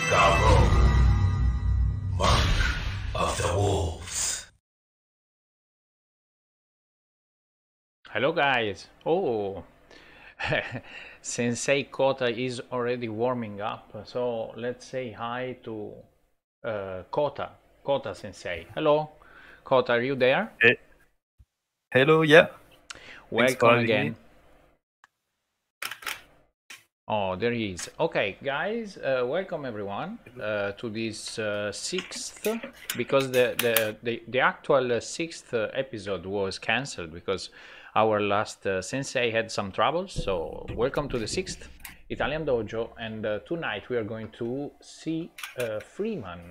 Garo, Mark of the Wolves. Hello guys. Oh, Sensei Kota is already warming up, so let's say hi to Kota. Kota Sensei. Hello, Kota, are you there? Hey. Hello, yeah. Thanks for Welcome having again. me. Oh, there he is. Okay, guys, welcome everyone to this sixth, because the actual sixth episode was cancelled because our last sensei had some troubles. So welcome to the sixth Italian Dojo, and tonight we are going to see Freeman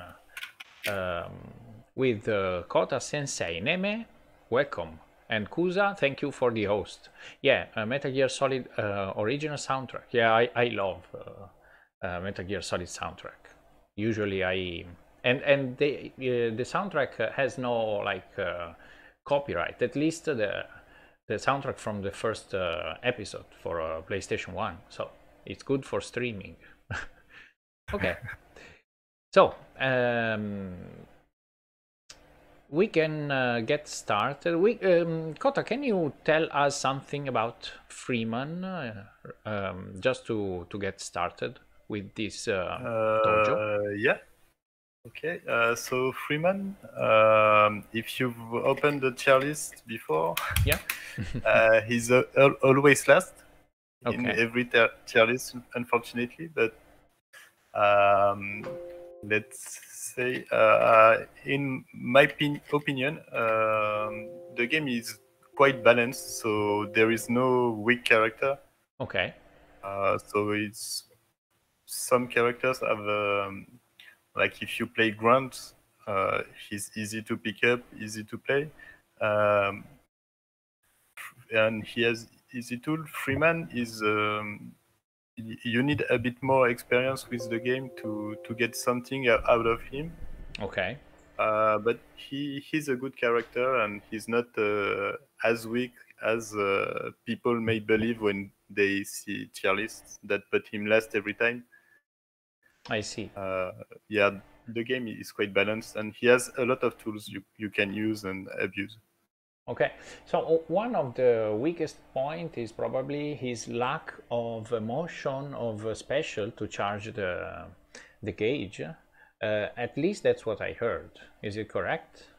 with Kota Sensei. Neme, welcome. And Kusa, thank you for the host. Yeah, Metal Gear Solid original soundtrack. Yeah, I love Metal Gear Solid soundtrack. Usually and the soundtrack has no like copyright. At least the soundtrack from the first episode for PlayStation 1. So it's good for streaming. Okay. So we can get started. Kota, can you tell us something about Freeman, just to get started with this dojo? Yeah. Okay. So Freeman, if you've opened the tier list before, Yeah. he's always last in Okay. every tier list, unfortunately. But let's say, in my opinion, the game is quite balanced. So there is no weak character. Okay. So it's some characters have like if you play Grunt, he's easy to pick up, easy to play, and he has easy tool. Freeman is you need a bit more experience with the game to get something out of him. Okay. But he's a good character, and he's not as weak as people may believe when they see tier lists that put him last every time. I see. Yeah, the game is quite balanced, and he has a lot of tools you can use and abuse. Okay, so one of the weakest point is probably his lack of motion of special to charge the gauge. At least that's what I heard. Is it correct?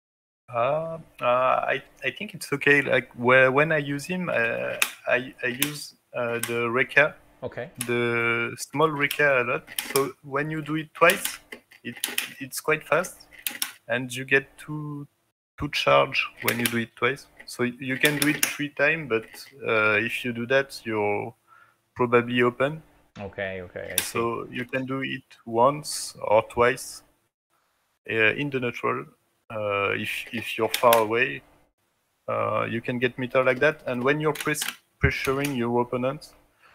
I think it's okay. Like when I use him, I use the Rekka, Okay. the small Rekka a lot. So when you do it twice, it's quite fast, and you get two charge when you do it twice. So you can do it 3 times, but if you do that, you're probably open. Okay, I see. So you can do it once or twice in the neutral. If you're far away, you can get meter like that. And when you're pressuring your opponent,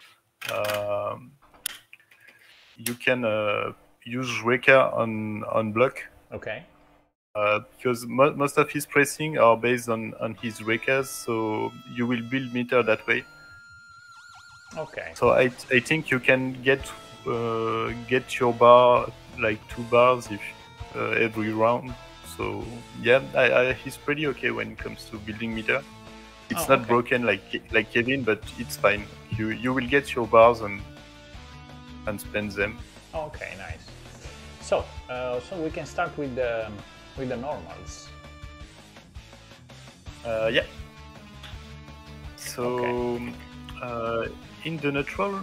you can use Rekka on block. Okay. Because most of his pressing are based on his Rekkas, so you will build meter that way. Okay. So I think you can get your bar like 2 bars if every round. So yeah, he's pretty okay when it comes to building meter. It's not broken like Kevin, but it's fine. You will get your bars and spend them. Okay, nice. So we can start with the normals. Yeah. So in the neutral,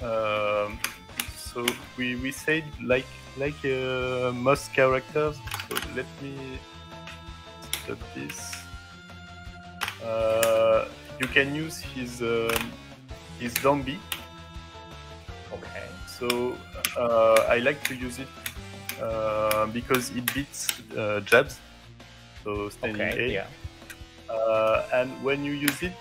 so we said like most characters. So let me stop this. You can use his zombie. Okay. So I like to use it because it beats jabs. So standing A. Yeah. And when you use it,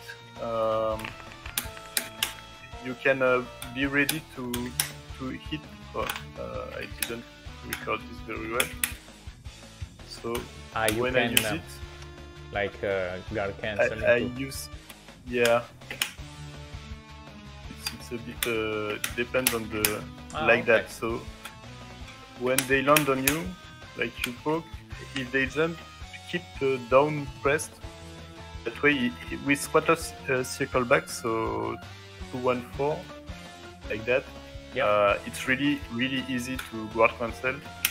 you can be ready to hit. I didn't record this very well. So when I use it, like guard canceling. I use, yeah. It's a bit depends on the that. So when they land on you, like you poke, if they jump, keep down pressed. That way, with squatter circle back, so 2-1-4, like that. Yeah. It's really easy to guard cancel.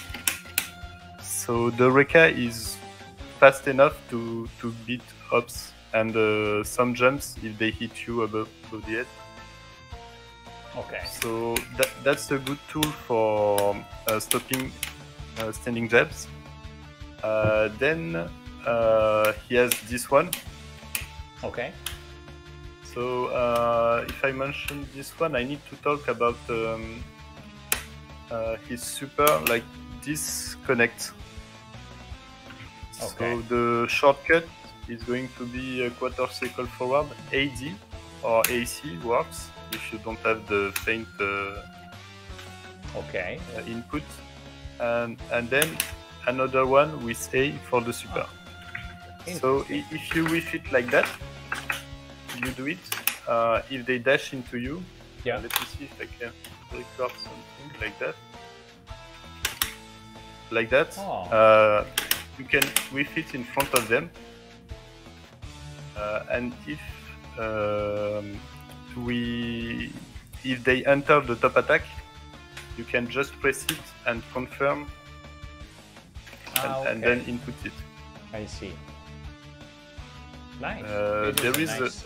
So the Rekka is fast enough to beat ops and some jumps if they hit you above the head. Okay. So that's a good tool for stopping standing jabs. Then he has this one. Okay. So if I mention this one, I need to talk about his super, like this connect. Okay. So the shortcut is going to be a quarter circle forward. AD or AC works if you don't have the faint Okay. input, and then another one with A for the super. So if you whiff it like that, you do it. If they dash into you, Yeah. let me see if I can record something like that. Like that. Oh. You can whiff it in front of them. And if they enter the top attack, you can just press it and confirm, and then input it. I see. Nice. There is nice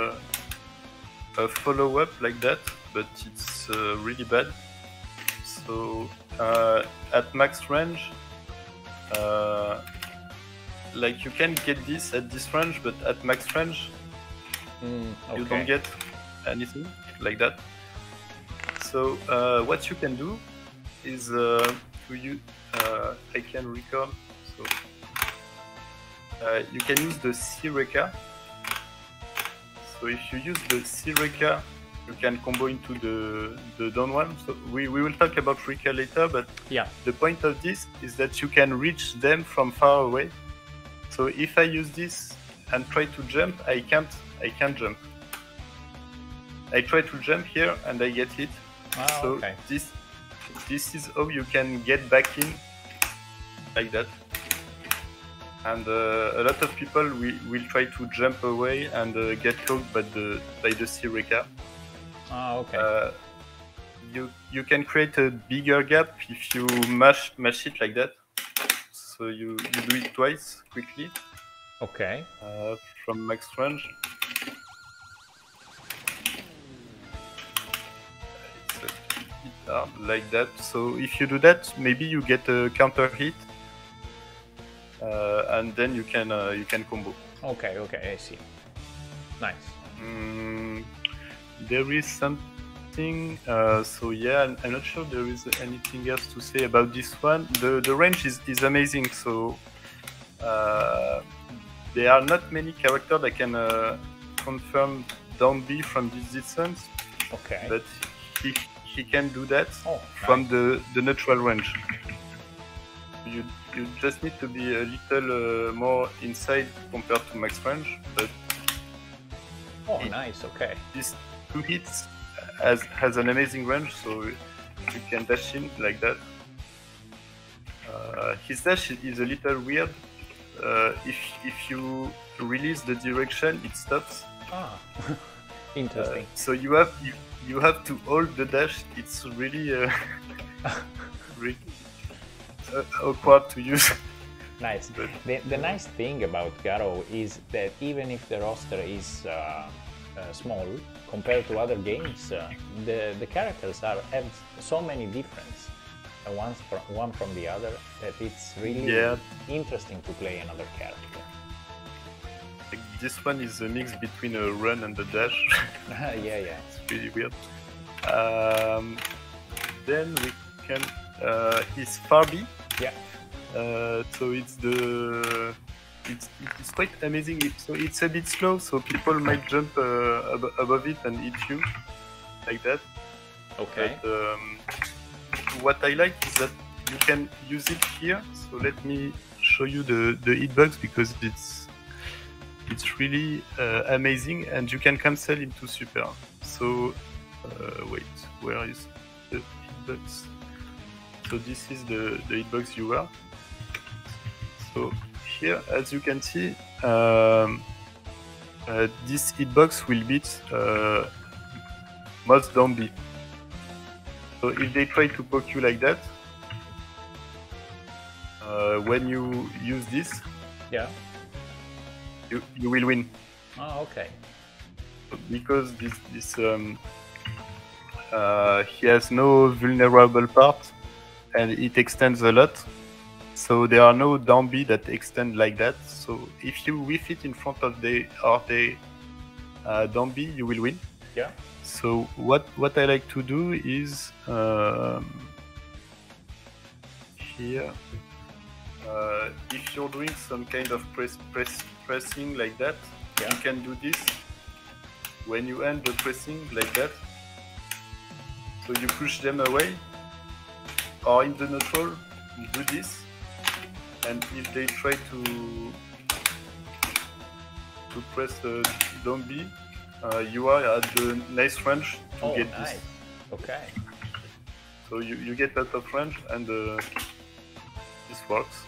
a follow-up like that, but it's really bad. So at max range, like you can get this at this range, but at max range you don't get anything like that. So what you can do is I can record. So you can use the C Rekka. So if you use the C Rekka, you can combo into the down one. So we will talk about Rekka later, but yeah. The point of this is that you can reach them from far away. So if I use this and try to jump, I can't jump. I try to jump here and I get hit. Oh, so okay. this is how you can get back in like that. And a lot of people will try to jump away and get caught by the C Rekka. Oh, okay. You can create a bigger gap if you mash it like that. So you do it twice quickly. Okay. From max range. Like that. So if you do that, maybe you get a counter hit. And then you can combo. Okay, I see. Nice. There is something. So yeah, I'm not sure there is anything else to say about this one. The range is amazing. So there are not many characters that can confirm down B from this distance. Okay. But he can do that from nice. the neutral range. You just need to be a little more inside compared to max range, but nice. Okay. these two hits has an amazing range, so you can dash in like that. His dash is a little weird. If you release the direction, it stops. Interesting. So you have to hold the dash. It's really really awkward to use. Nice. The nice thing about Garou is that even if the roster is small compared to other games, the characters have so many differences, one from the other, that it's really interesting to play another character. This one is a mix between a run and a dash. yeah. It's really weird. Then we can his Farby. Yeah. So it's quite amazing. It's a bit slow, so people might jump above it and hit you like that. Okay. But what I like is that you can use it here. So let me show you the hitbox, because it's really amazing, and you can cancel into super. So wait, where is the hitbox? So this is the hitbox viewer. So here, as you can see, this hitbox will beat most down B. So if they try to poke you like that, when you use this, Yeah. you will win. Oh, okay. Because he has no vulnerable part and it extends a lot. So there are no down B that extend like that. So if you whiff it in front of the down B, you will win. Yeah. So what I like to do is here, if you're doing some kind of pressing like that, Yeah. you can do this. When you end the pressing like that, so you push them away, or in the neutral, you do this, and if they try to press down B, you are at the nice range to Oh, get nice. this. Okay. So you get out of range, and this works.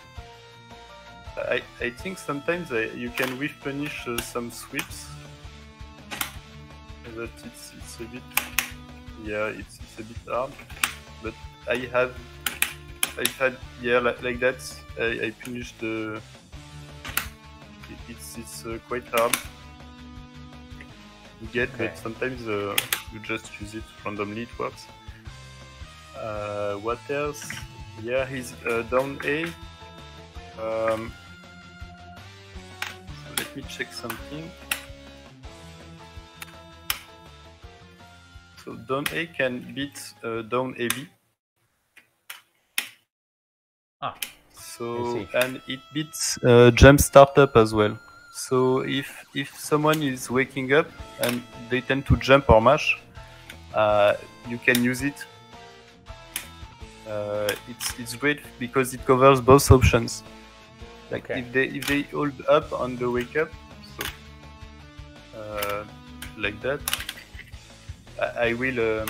I think sometimes you can whiff punish some sweeps. But it's a bit, yeah, it's a bit hard. But I've had, yeah, like that. I finished the. It's quite hard to get, Okay. but sometimes you just use it randomly. It works. What else? Yeah, he's down A. So let me check something. So down A can beat down AB. Ah. So I see. and it beats jump startup as well. So if someone is waking up and they tend to jump or mash, you can use it. It's great because it covers both options. Like Okay. if they hold up on the wake up, so like that. I will.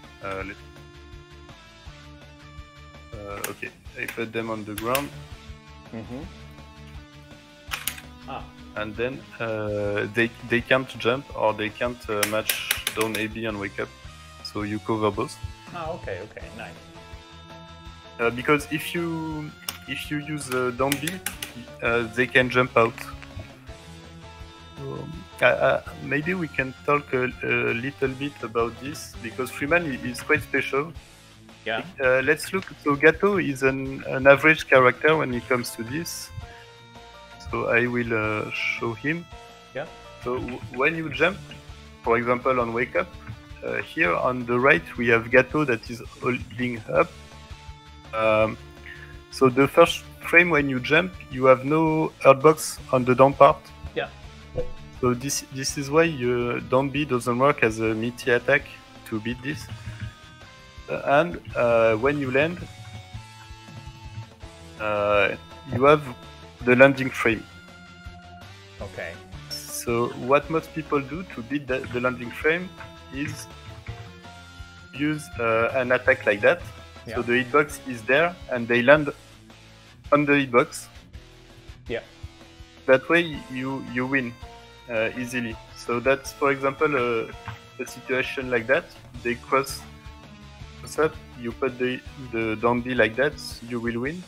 Okay, I put them on the ground, Mm-hmm. Ah. and then they can't jump or they can't match down AB and wake up. So you cover both. Ah. Okay. Okay. Nice. Because if you use down B, they can jump out. Maybe we can talk a little bit about this because Freeman is quite special. Yeah. Let's look. So Gato is an average character when it comes to this. So I will show him. Yeah. So when you jump, for example, on wake up, here on the right we have Gato that is holding up. So the first frame when you jump, you have no hurtbox on the down part. Yeah. So this is why down B doesn't work as a meaty attack to beat this. And when you land, you have the landing frame. Okay. So what most people do to beat the landing frame is use an attack like that. Yeah. So the hitbox is there and they land on the hitbox. Yeah. That way you win easily. So that's, for example, a situation like that. They cross up, you put the down B like that, you will win.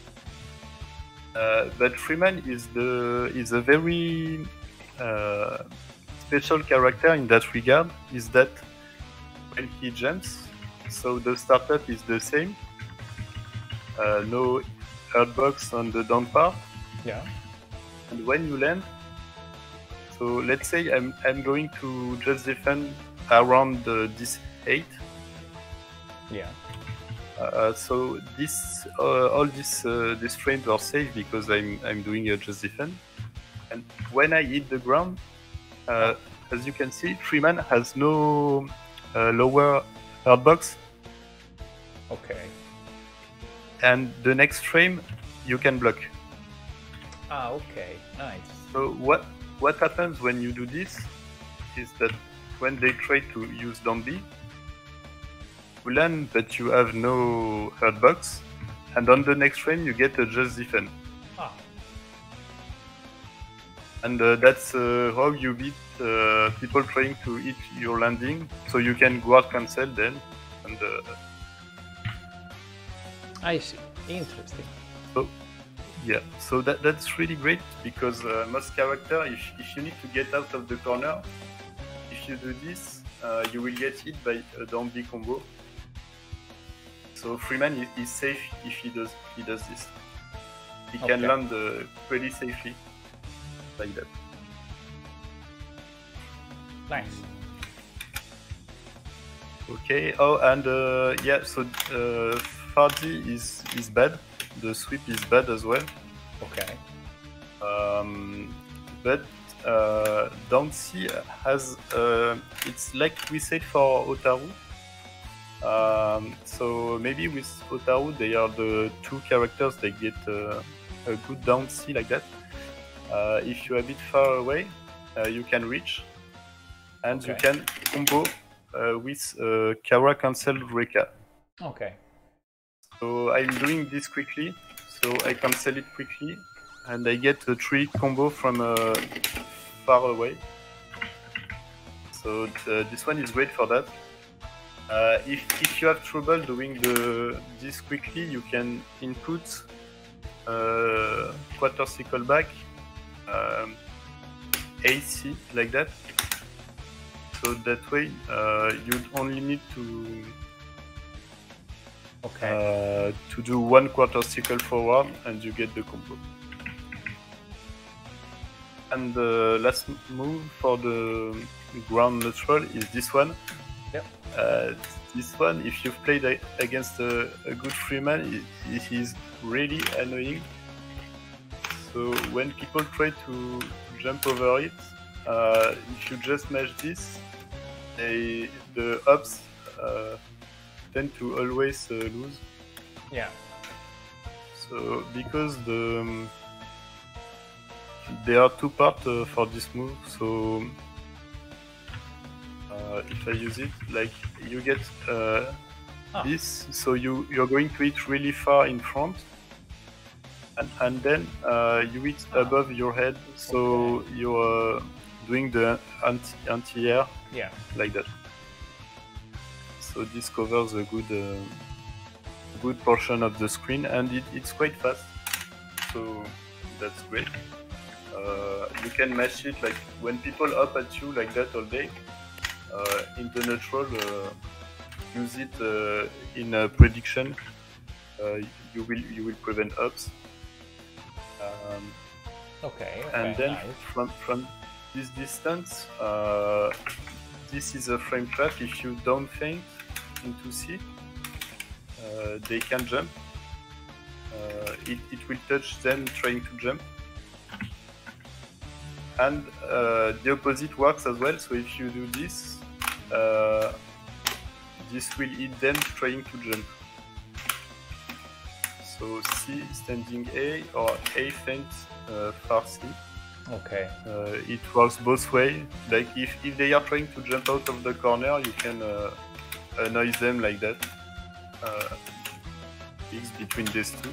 But Freeman is a very special character in that regard. Is that when he jumps, so the startup is the same. No hurtbox on the down part. Yeah. And when you land, so let's say I'm going to just defend around this 8. Yeah. So this all these frames are safe because I'm doing a just defend. And when I hit the ground, as you can see, Freeman has no lower hurtbox. Okay. And the next frame you can block. Ah. Okay. Nice. So what happens when you do this is that when they try to use down B, You land, but you have no hurt box, and on the next frame you get a just defend. Ah, And that's how you beat people trying to hit your landing. So you can guard cancel then, and I see. Interesting. yeah. So that's really great because most character, if you need to get out of the corner, if you do this, you will get hit by a down B combo. So Freeman is safe if he does this. He can Okay. land pretty safely like that. Nice. Okay. Oh, and yeah. So Fardi is bad. The sweep is bad as well. Okay. But Down C has it's like we said for Otaru. So maybe with Otaru they are the two characters that get a good down C like that. If you're a bit far away, you can reach, and you Okay. can combo with Kara cancel Reka. Okay. So I'm doing this quickly, so I cancel it quickly, and I get a 3 combo from far away. So this one is great for that. If you have trouble doing this quickly, you can input quarter circle back, AC like that. So that way you only need to do 1 quarter circle forward and you get the combo. And the last move for the ground neutral is this one. Yep. This one, if you've played against a good Freeman, it is really annoying. So when people try to jump over it, if you just mash this, the ups tend to always lose. Yeah. So because there are 2 parts for this move, so if I use it, like you get this, so you're going to hit really far in front, and then you hit above your head, so you're doing the anti-air Yeah. like that. So this covers a good portion of the screen, and it's quite fast, so that's great. You can mash it like when people up at you like that all day. In the neutral, use it in a prediction. You will prevent ups. Okay. And then nice. from this distance, this is a frame trap. If you don't feint into C, they can jump. It will touch them trying to jump. And the opposite works as well. So if you do this, this will hit them trying to jump. So C standing A or A feint far C. Okay. It works both ways. Like if they are trying to jump out of the corner, you can annoy them like that. X between these two.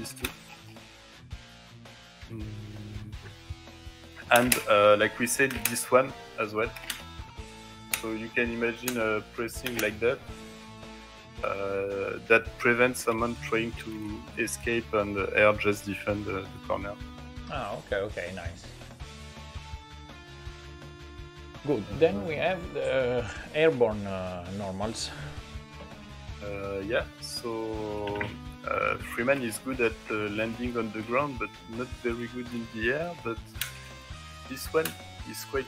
And like we said, this one as well. So you can imagine pressing like that. That prevents someone trying to escape and air just defend the corner. Ah, okay, nice. Good. Then we have the airborne normals. Yeah, so Freeman is good at landing on the ground, but not very good in the air. But this one is quite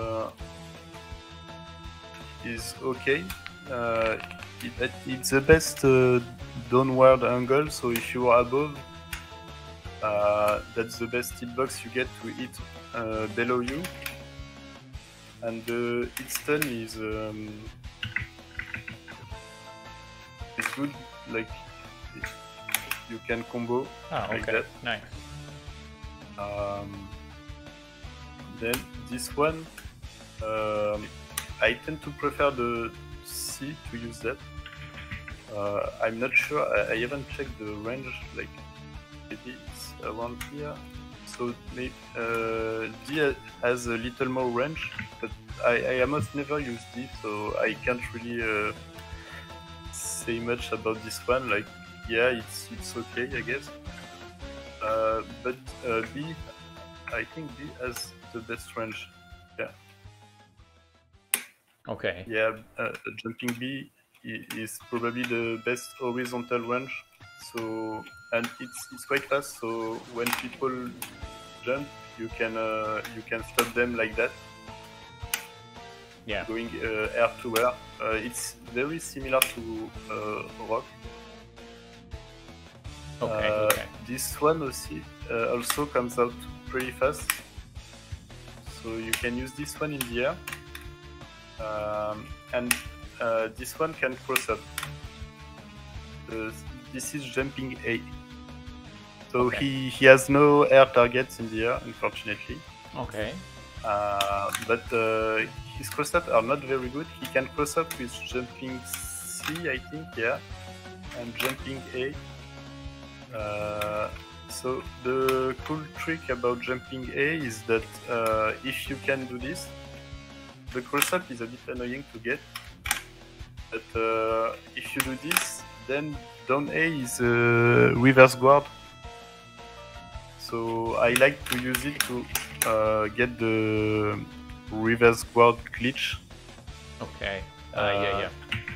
is okay. It's the best downward angle. So if you are above, that's the best hitbox you get to hit below you. And the hit stun is good. Like you can combo like that. Nice. Then this one, I tend to prefer the C to use that. I'm not sure. I haven't checked the range. Like maybe it's around here. So maybe D has a little more range, but I almost never use D, so I can't really say much about this one. Like, yeah, it's okay, I guess. But B, I think B has the best range. Yeah. Okay. Yeah, jumping B is probably the best horizontal range. So, and it's quite fast. So when people jump, you can stop them like that. Yeah. Going air to air. It's very similar to rock. Okay. Okay. This one also comes out pretty fast. So you can use this one in the air. And this one can cross up. This is jumping A. So Okay. he has no air targets in the air, unfortunately. Okay. But his cross up are not very good. He can cross up with jumping C, I think, yeah, and jumping A. So the cool trick about jumping A is that if you can do this, the cross up is a bit annoying to get. But if you do this, then down A is reverse guard. So I like to use it to get the reverse guard glitch. Okay. Yeah.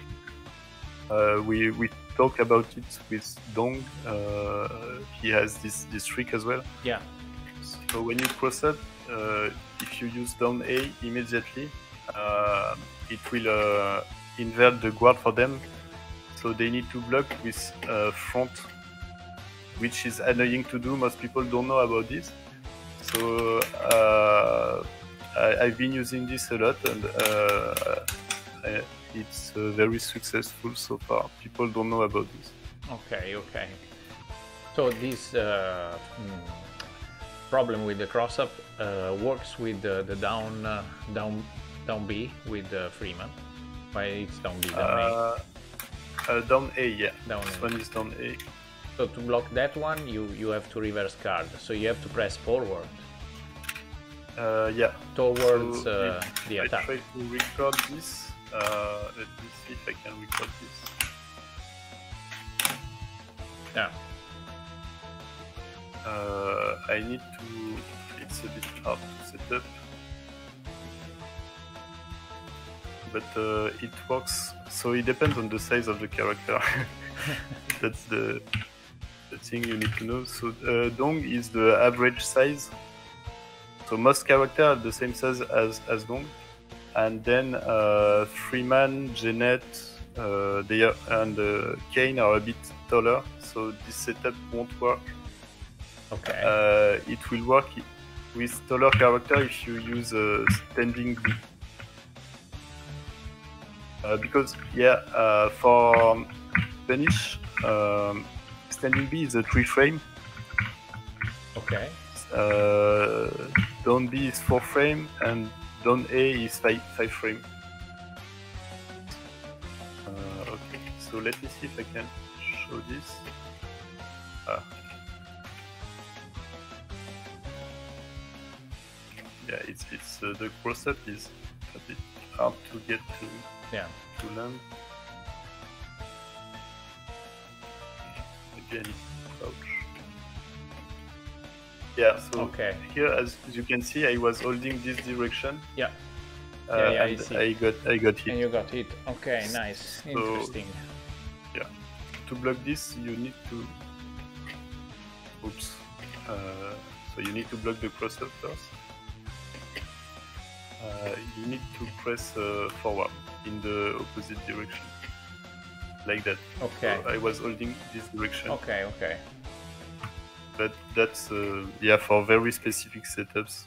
We talk about it with Dong. He has this trick as well. Yeah. So when you cross up, if you use down A immediately, it will invert the guard for them. So they need to block with front, which is annoying to do. Most people don't know about this. So I've been using this a lot, and it's very successful so far. People don't know about this. Okay. So this problem with the cross up works with the down B with Freeman. Why it's down B, down A? Down A, yeah. Down This A. one is down A. So to block that one, you have to reverse guard. So you have to press forward Yeah. towards So the I attack. try to record this. Let me see if I can record this. Yeah. I need to. It's a bit hard to set up, but it works. So it depends on the size of the character. That's the thing you need to know. So Dong is the average size. So most characters are the same size as Dong, and then Freeman, Jeanette, and Kane are a bit taller. So this setup won't work. Okay. It will work with taller character if you use standing B. Because for Vanish, standing B is a 3 frame. Okay. Down B is 4 frame, and down A is 5 frame. Okay, so let me see if I can show this. Yeah, it's the cross up is a bit hard to get to land. Again, crouch. Yeah, so here, as you can see, I was holding this direction. Yeah. And I see. I got hit. And you got hit. Okay, nice. Interesting. Yeah. To block this, you need to. Oops. So you need to block the cross up first. You need to press forward in the opposite direction, like that. Okay. So I was holding this direction. Okay. But that's for very specific setups.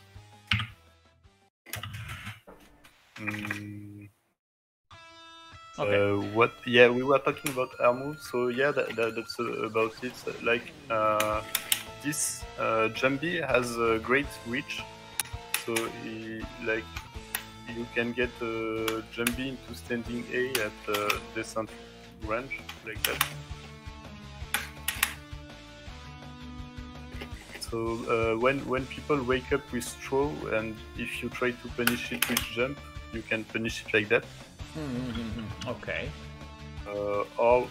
What? Yeah, we were talking about air moves. So yeah, that's about it. Like this Jambi has a great reach. So you can get Jambi into standing A at descent range like that. So when people wake up with straw, and if you try to punish it with jump, you can punish it like that. Okay. Or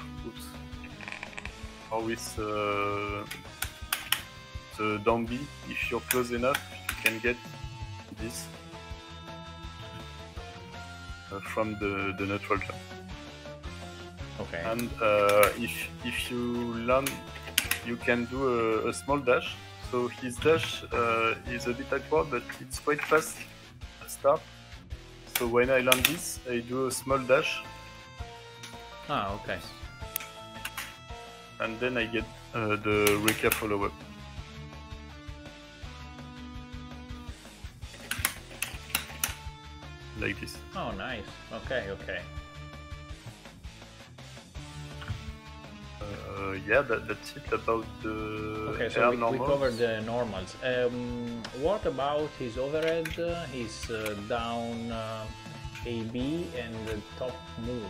with the Dombi, if you're close enough, you can get this from the neutral jump. Okay. And if you land, you can do a small dash. So his dash is a bit awkward, but it's quite fast at start. So when I land this, I do a small dash, Okay. and then I get the Reka follow-up. Like this. Oh, nice. Okay. Yeah, that's it about the Okay, air so we normals. covered the normals. What about his overhead, his down AB, and the top move?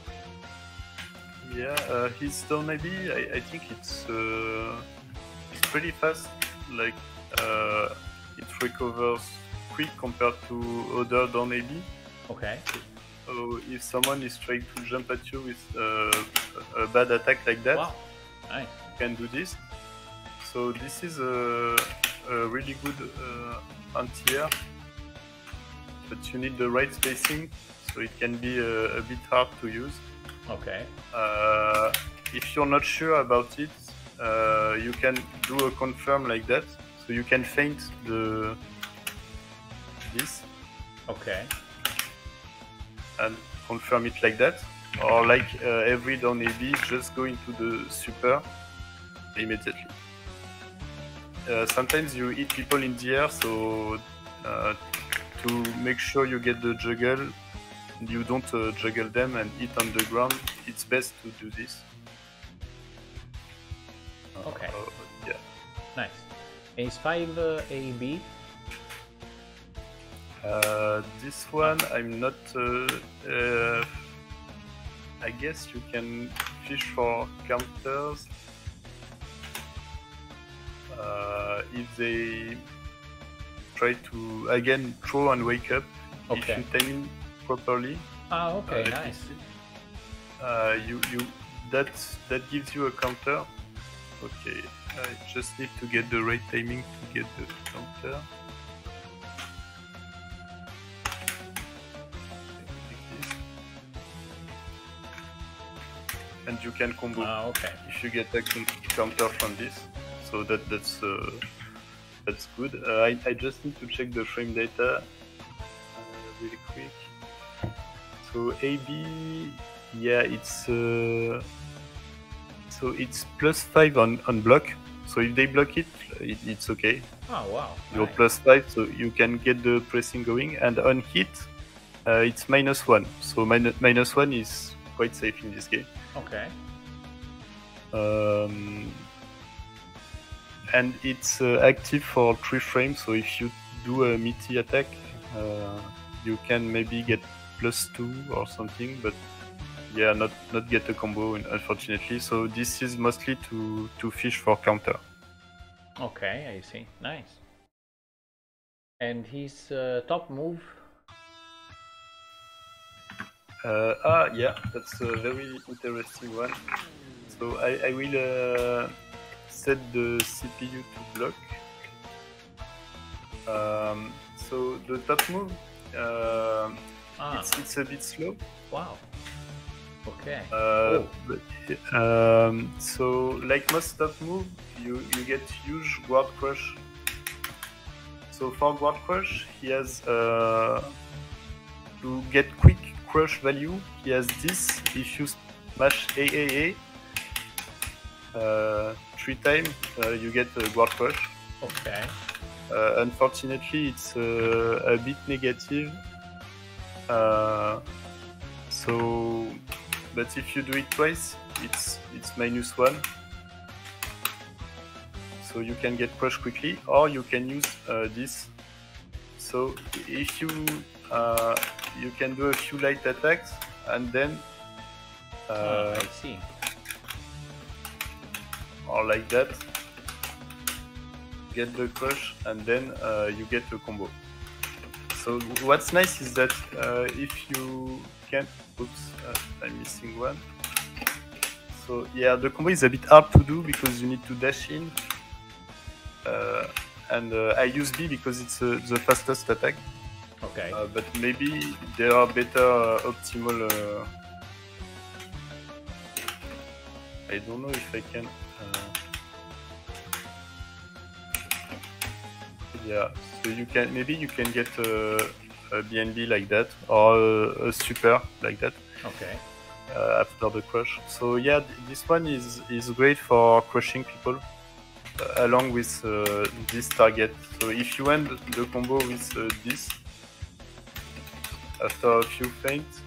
Yeah, his down AB, I think it's pretty fast. Like it recovers quick compared to other down AB. Okay. So if someone is trying to jump at you with a bad attack like that, Wow. Nice. you can do this. So this is a really good anti-air, but you need the right spacing, so it can be a bit hard to use. Okay. If you're not sure about it, you can do a confirm like that. So you can feint this Okay. and confirm it like that, or like every down AB, just go into the super immediately. Sometimes you hit people in the air, so to make sure you get the juggle, you don't juggle them and hit on the ground. It's best to do this. Okay. Yeah. Nice. Ace 5 AB. This one, I'm not. I guess you can fish for counters if they try to again throw and wake up. Okay. If you time properly. Okay, let me nice. see. That gives you a counter. Okay, I just need to get the right timing to get the counter. And you can combo Okay. if you get a counter from this. So that's good. I just need to check the frame data really quick. So AB, yeah, it's so it's +5 on block. So if they block it, it's okay. Oh, wow. You're Nice. +5, so you can get the pressing going. And on hit, it's -1. So -1 is quite safe in this game. Okay. And it's active for 3 frames, so if you do a meaty attack, you can maybe get +2 or something, but yeah, not get a combo, unfortunately. So this is mostly to fish for counter. Okay, I see. Nice. And his top move? Yeah, that's a very interesting one. So I will set the CPU to block. So the top move, it's a bit slow. Wow. Okay. But, so like most top move, you get huge guard crush. So for guard crush, he has to get quick crush value. He has this. If you smash AAA 3 times, you get a guard crush. Okay. Unfortunately, it's a bit negative. So, but if you do it twice, it's -1. So you can get crush quickly, or you can use this. So if you can do a few light attacks, and then I see. Or like that. Get the crush, and then you get the combo. So what's nice is that if you can, oops, I'm missing one. So yeah, the combo is a bit hard to do because you need to dash in. And I use B because it's the fastest attack. Okay. But maybe there are better optimal. I don't know if I can. Yeah, so you can get a BNB like that or a super like that. Okay. After the crush. So yeah, this one is great for crushing people along with this target. So if you end the combo with this after a few feints,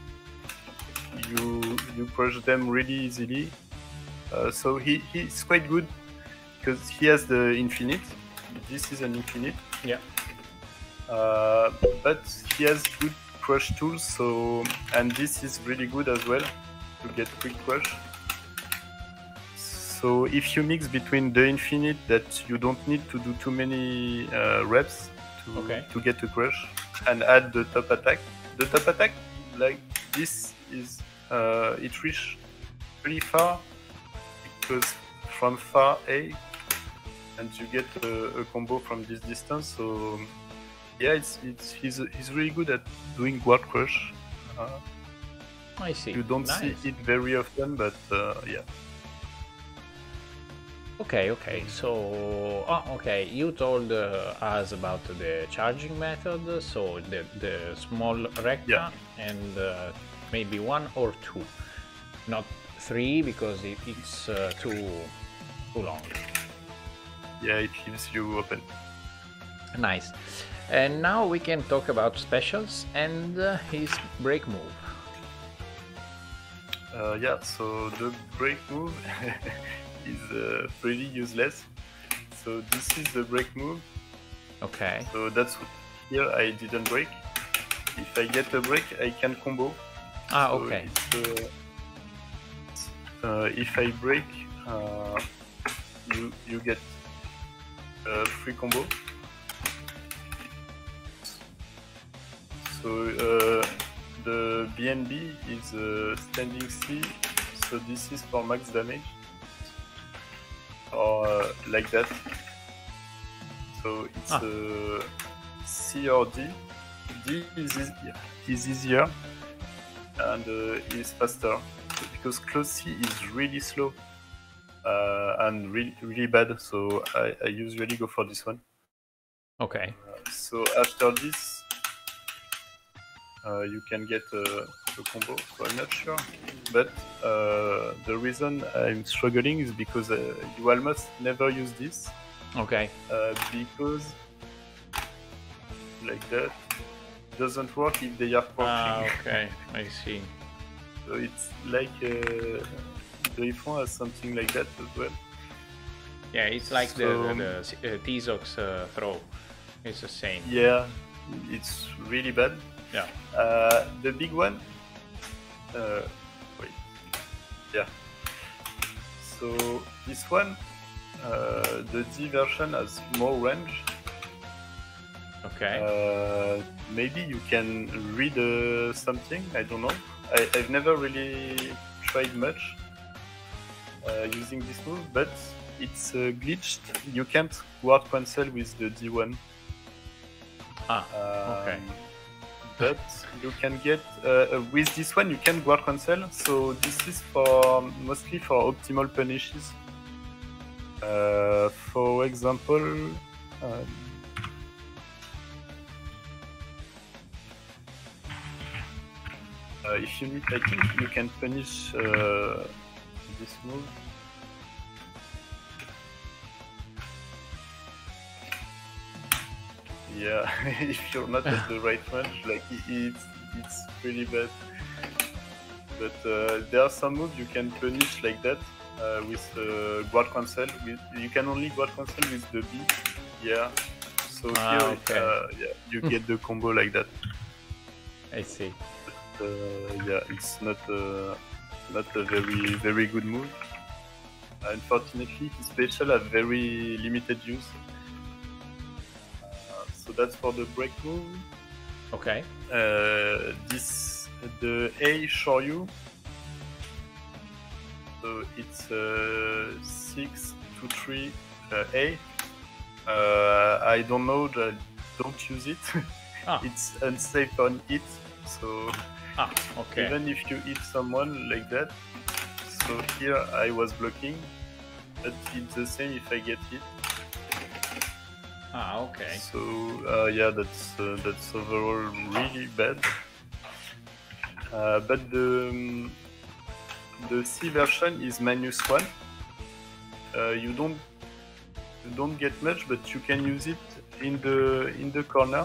you crush them really easily. So he's quite good because he has the infinite. This is an infinite. Yeah. But he has good crush tools. So and this is really good as well to get quick crush. So if you mix between the infinite that you don't need to do too many reps to get a crush, and add the top attack. The top attack like this is it reaches pretty far because from far A, and you get a combo from this distance. So yeah, he's really good at doing guard crush. I see. You don't see it very often, but yeah. Okay. So, you told us about the charging method. So the small recta and maybe 1 or 2, not 3 because it's too long. Yeah, it leaves you open. Nice. And now we can talk about specials and his break move. Yeah, so the break move is pretty useless. So this is the break move. Okay. So that's here I didn't break. If I get a break, I can combo. Ah, so okay. If I break, you get a free combo. So the BNB is standing C, so this is for max damage, or like that. So it's C or D. D is easier and is faster because close C is really slow and really bad. So I usually go for this one. Okay. So after this. You can get a combo, so I'm not sure. But the reason I'm struggling is because you almost never use this. Okay. Because like that doesn't work if they are crouching. Okay, I see. So it's like Griffon has something like that as well. Yeah, it's like the Tizox throw. It's the same. Yeah, it's really bad. Yeah. The big one. Wait. Yeah. So this one, the D version has more range. Okay. Maybe you can read something. I don't know. I've never really tried much using this move, but it's glitched. You can't guard cancel with the D1. Okay. But you can get with this one you can guard cancel. So this is mostly for optimal punishes. For example, if you need, I think you can punish this move. Yeah, if you're not at the right range, like it's pretty bad. But there are some moves you can punish like that with guard cancel. You can only guard cancel with the B. Yeah. So here, you get the combo like that. I see. But, yeah, it's not not a very good move. Unfortunately, his special have very limited use. So that's for the break move. Okay. The A Shoryu. So it's 6-3 A. I don't know. Don't use it. Ah. It's unsafe on it. So okay. even if you hit someone like that. So here I was blocking, but it's the same if I get hit. Okay. So yeah, that's overall really bad. But the C version is -1. You don't get much, but you can use it in the corner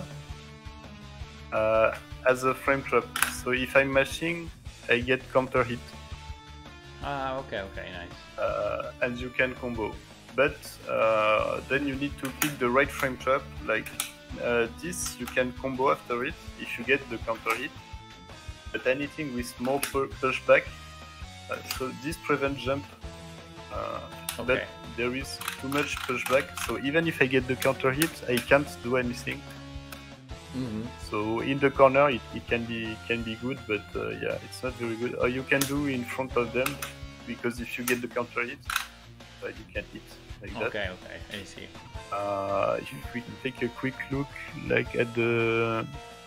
as a frame trap. So if I'm mashing, I get counter hit. Okay, nice. And you can combo. But then you need to pick the right frame trap. Like this, you can combo after it if you get the counter hit. But anything with more pushback, so this prevents jump. But there is too much pushback. So even if I get the counter hit, I can't do anything. So in the corner, it can be good, but yeah, it's not very good. Or you can do in front of them, because if you get the counter hit, you can hit like that. Okay, I see. If we take a quick look, like at the,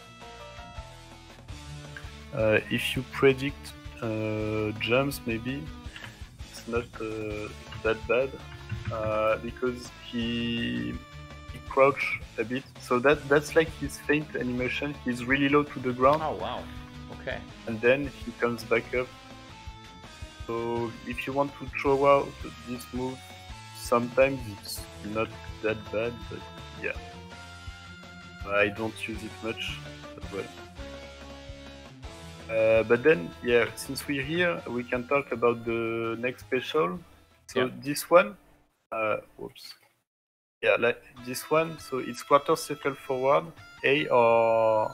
if you predict jumps, maybe it's not that bad, because he crouch a bit, so that's like his feint animation. He's really low to the ground. Oh wow, okay. And then he comes back up. So if you want to throw out this move, sometimes it's not that bad, but yeah, I don't use it much as well. But then, yeah, since we're here, we can talk about the next special. So this one, whoops. Yeah, like this one, so it's quarter circle forward, A or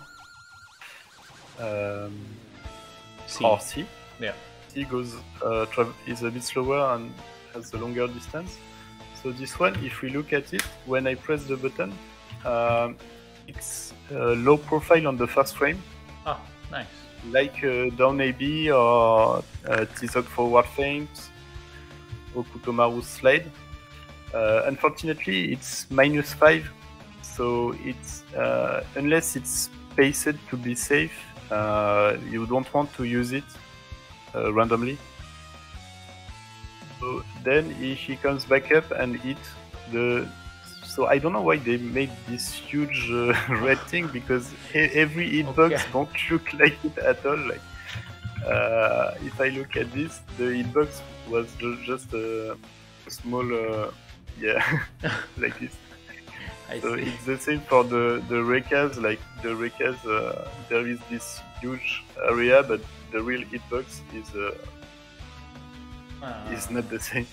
C. Or C. Yeah. C goes is a bit slower and has a longer distance. So this one, if we look at it, when I press the button, it's low profile on the first frame. Oh, nice. Like down AB or T-Zog forward feint, Okutomaru slide. Unfortunately, it's -5, so it's unless it's paced to be safe, you don't want to use it randomly. So then he comes back up and hit the. So I don't know why they made this huge red thing, because every hitbox don't look like it at all. Like if I look at this, the hitbox was just a small. Yeah, like this. So it's the same for the Rekas. Like the Rekas, there is this huge area, but the real hitbox is not the same.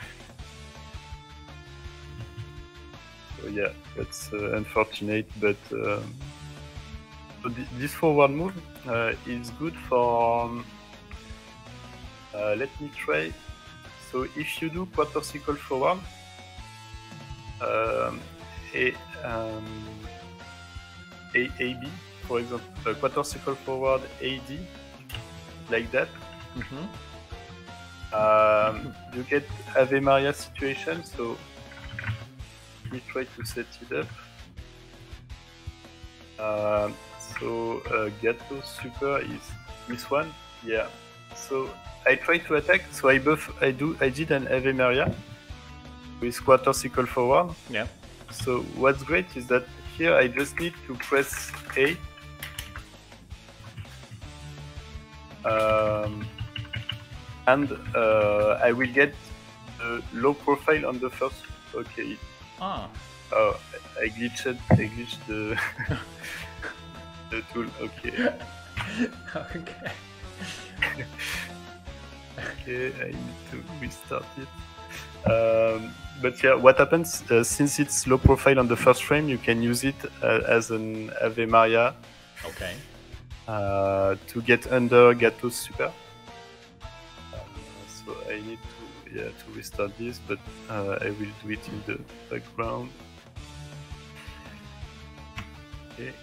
So yeah, that's unfortunate. But so this forward move is good for. Let me try. So if you do quarter circle forward. AB, for example, quarter circle forward AD, like that. You get Ave Maria situation, so let me try to set it up. So Gato Super is this one, yeah. So I try to attack, so I did an Ave Maria with quarter circle forward. Yeah. So what's great is that here I just need to press A. And I will get the low profile on the first. Okay. Oh, I glitched the the tool. Okay. Okay. Okay, I need to restart it. But yeah, what happens since it's low profile on the first frame, you can use it as an Ave Maria. Okay. To get under Gato's super. need to restart this, but I will do it in the background. Okay.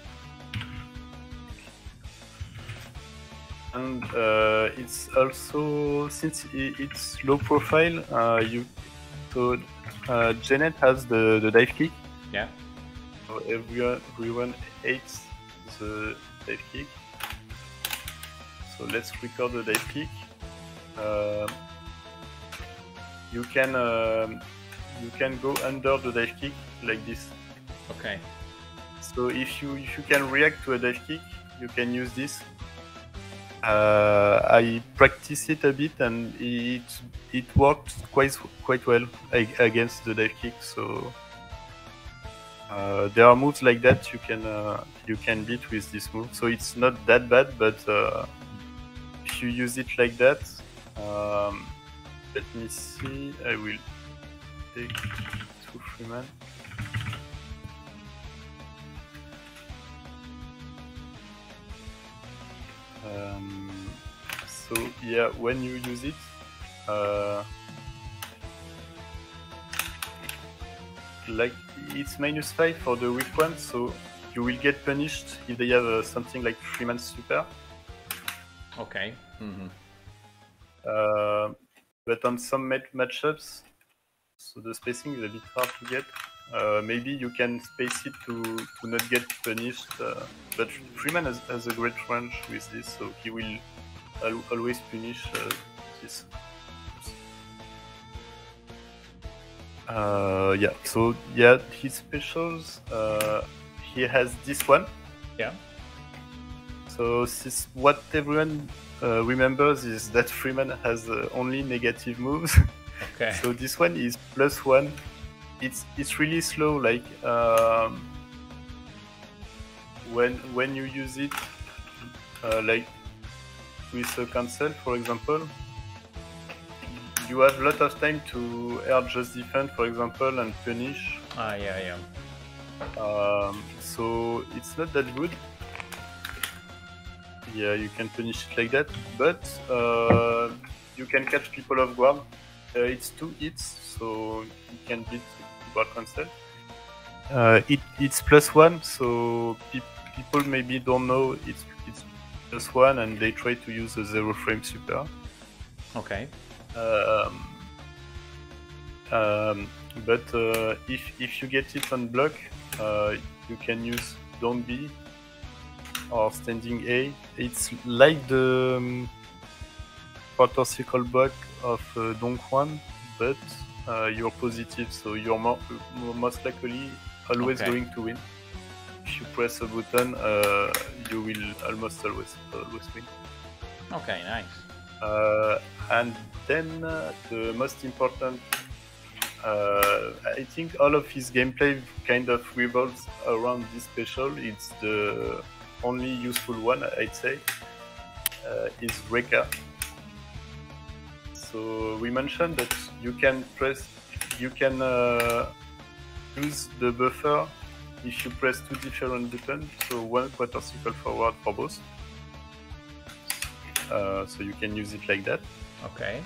And it's also, since it's low profile, Janet has the dive kick. Yeah. So everyone hates the dive kick. So let's record the dive kick. You can go under the dive kick like this. Okay. So if you can react to a dive kick, you can use this. I practiced it a bit and it worked quite well against the dive kick. So there are moves like that you can beat with this move. So it's not that bad, but if you use it like that, let me see. I will take 2 Freeman. So yeah, when you use it, like it's -5 for the weak one, so you will get punished if they have something like Freeman super. Okay. Mm-hmm. But on some matchups, so the spacing is a bit hard to get. Maybe you can space it to not get punished, but Freeman has a great range with this, so he will always punish this. Yeah, so yeah, his specials, he has this one. Yeah. So what everyone remembers is that Freeman has only negative moves. Okay. So this one is +1. It's really slow. Like when you use it, like with a cancel, for example, you have a lot of time to air just defend, for example, and punish. Yeah. So it's not that good. Yeah, you can punish it like that, but you can catch people off guard. It's 2 hits, so you can beat guard cancel. It's +1, so people maybe don't know it's +1, and they try to use a 0 frame super. Okay. But if you get it on block, you can use down B or standing A. It's like the quarter circle block of Dongquan, but you're positive, so you're most likely always Okay. going to win. If you press a button, you will almost always win. Okay, nice. And then the most important, I think all of his gameplay kind of revolves around this special. It's the only useful one, I'd say, is Rekka. So we mentioned that you can use the buffer if you press 2 different buttons, so 1 quarter circle forward for both. So you can use it like that. Okay.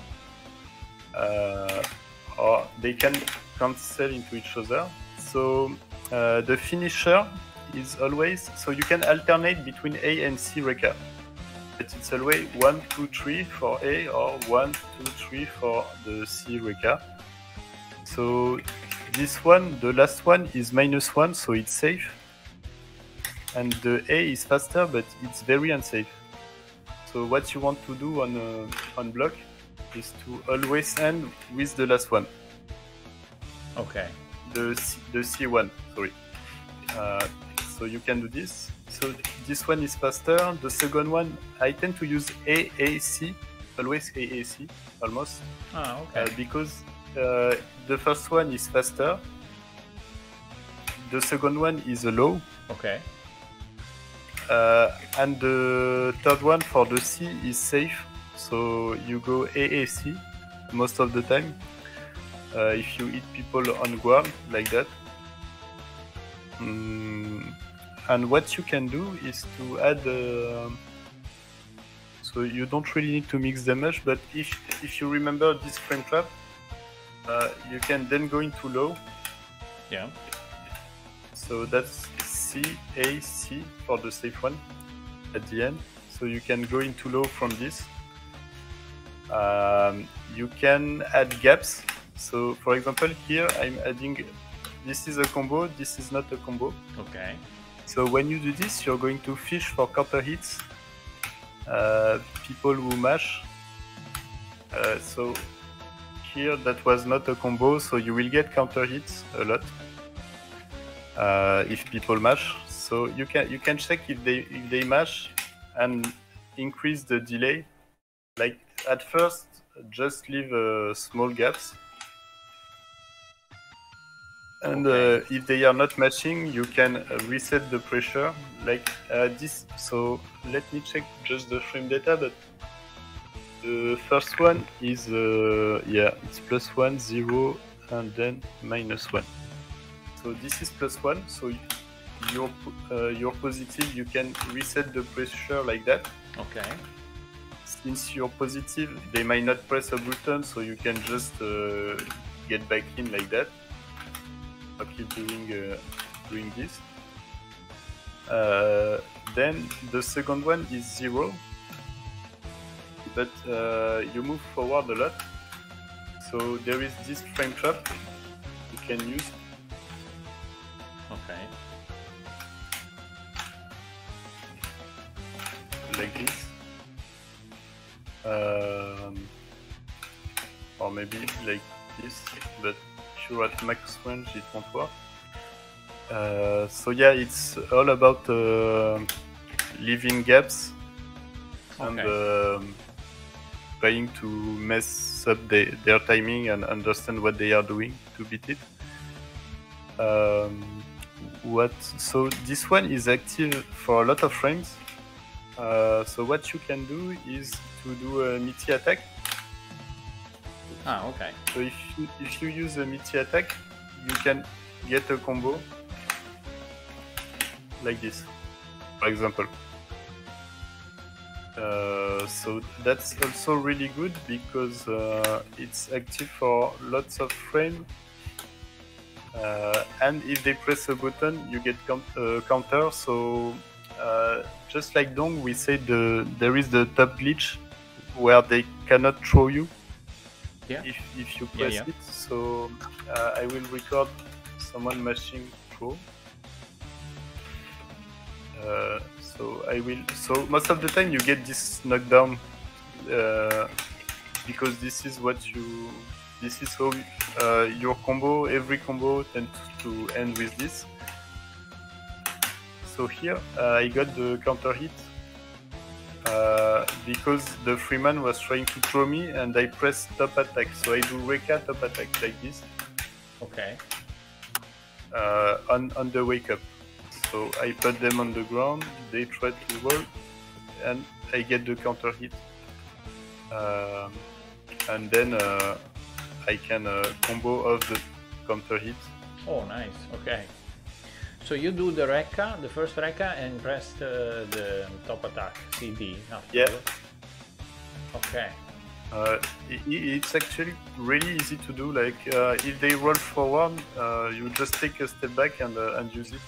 Or they can cancel into each other. So the finisher is always, so you can alternate between A and C Rekka. But it's always 1, 2, 3 for A, or 1, 2, 3 for the C Rekka. So this one, the last one, is -1, so it's safe. And the A is faster, but it's very unsafe. So what you want to do on block is to always end with the last one. Okay. The C1, sorry. So you can do this. So this one is faster. The second one, I tend to use AAC, always AAC, almost. Okay. Because the first one is faster. The second one is a low. Okay. And the third one for the C is safe. So you go AAC most of the time. If you hit people on guard like that. And what you can do is to add. So you don't really need to mix them much, but if you remember this frame trap, you can then go into low. Yeah. So that's C, A, C for the safe one at the end. So you can go into low from this. You can add gaps. So for example, here I'm adding, this is a combo, this is not a combo. Okay. So when you do this, you're going to fish for counter hits, people who mash. So here that was not a combo, so you will get counter hits a lot if people mash. So you can check if they mash and increase the delay. Like at first, just leave small gaps. And if they are not matching, you can reset the pressure like this. So let me check just the frame data, but the first one is it's +1, 0, and then -1. So this is +1. So you're positive. You can reset the pressure like that. Okay. Since you're positive, they might not press a button, so you can just get back in like that. I'll keep doing this. Then the second one is 0, but you move forward a lot. So there is this frame trap you can use. Okay. Like this. Or maybe like this, but if you're at max range, it won't work. So yeah, it's all about leaving gaps and trying to mess up their timing and understand what they are doing to beat it. So this one is active for a lot of frames. So what you can do is to do a meaty attack. Ah, okay. So if you use a meaty attack, you can get a combo like this, for example. So that's also really good because it's active for lots of frames. And if they press a button, you get counter. So just like Dong, we said there is the top glitch where they cannot throw you if you press it. So I will record someone mashing throw. So I will. So most of the time you get this knockdown because this is what you. This is how your combo. Every combo tends to end with this. So here I got the counter hit because the Freeman was trying to throw me and I pressed top attack. So I do Reka top attack like this. Okay. On the wake up. So I put them on the ground, they try to roll, and I get the counter hit. And then I can combo off the counter hit. Oh, nice. Okay. So you do the Rekka, the first Rekka, and press the top attack, CD. Yeah. Okay. It's actually really easy to do. Like if they roll forward, you just take a step back and use it.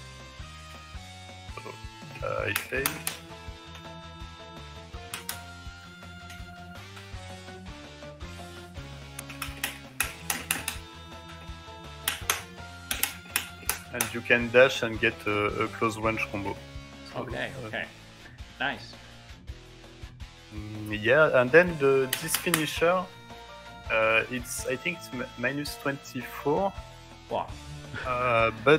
So I fail. And you can dash and get a close range combo. So, okay. Nice. Yeah, and then this finisher, it's I think it's -24. Wow. But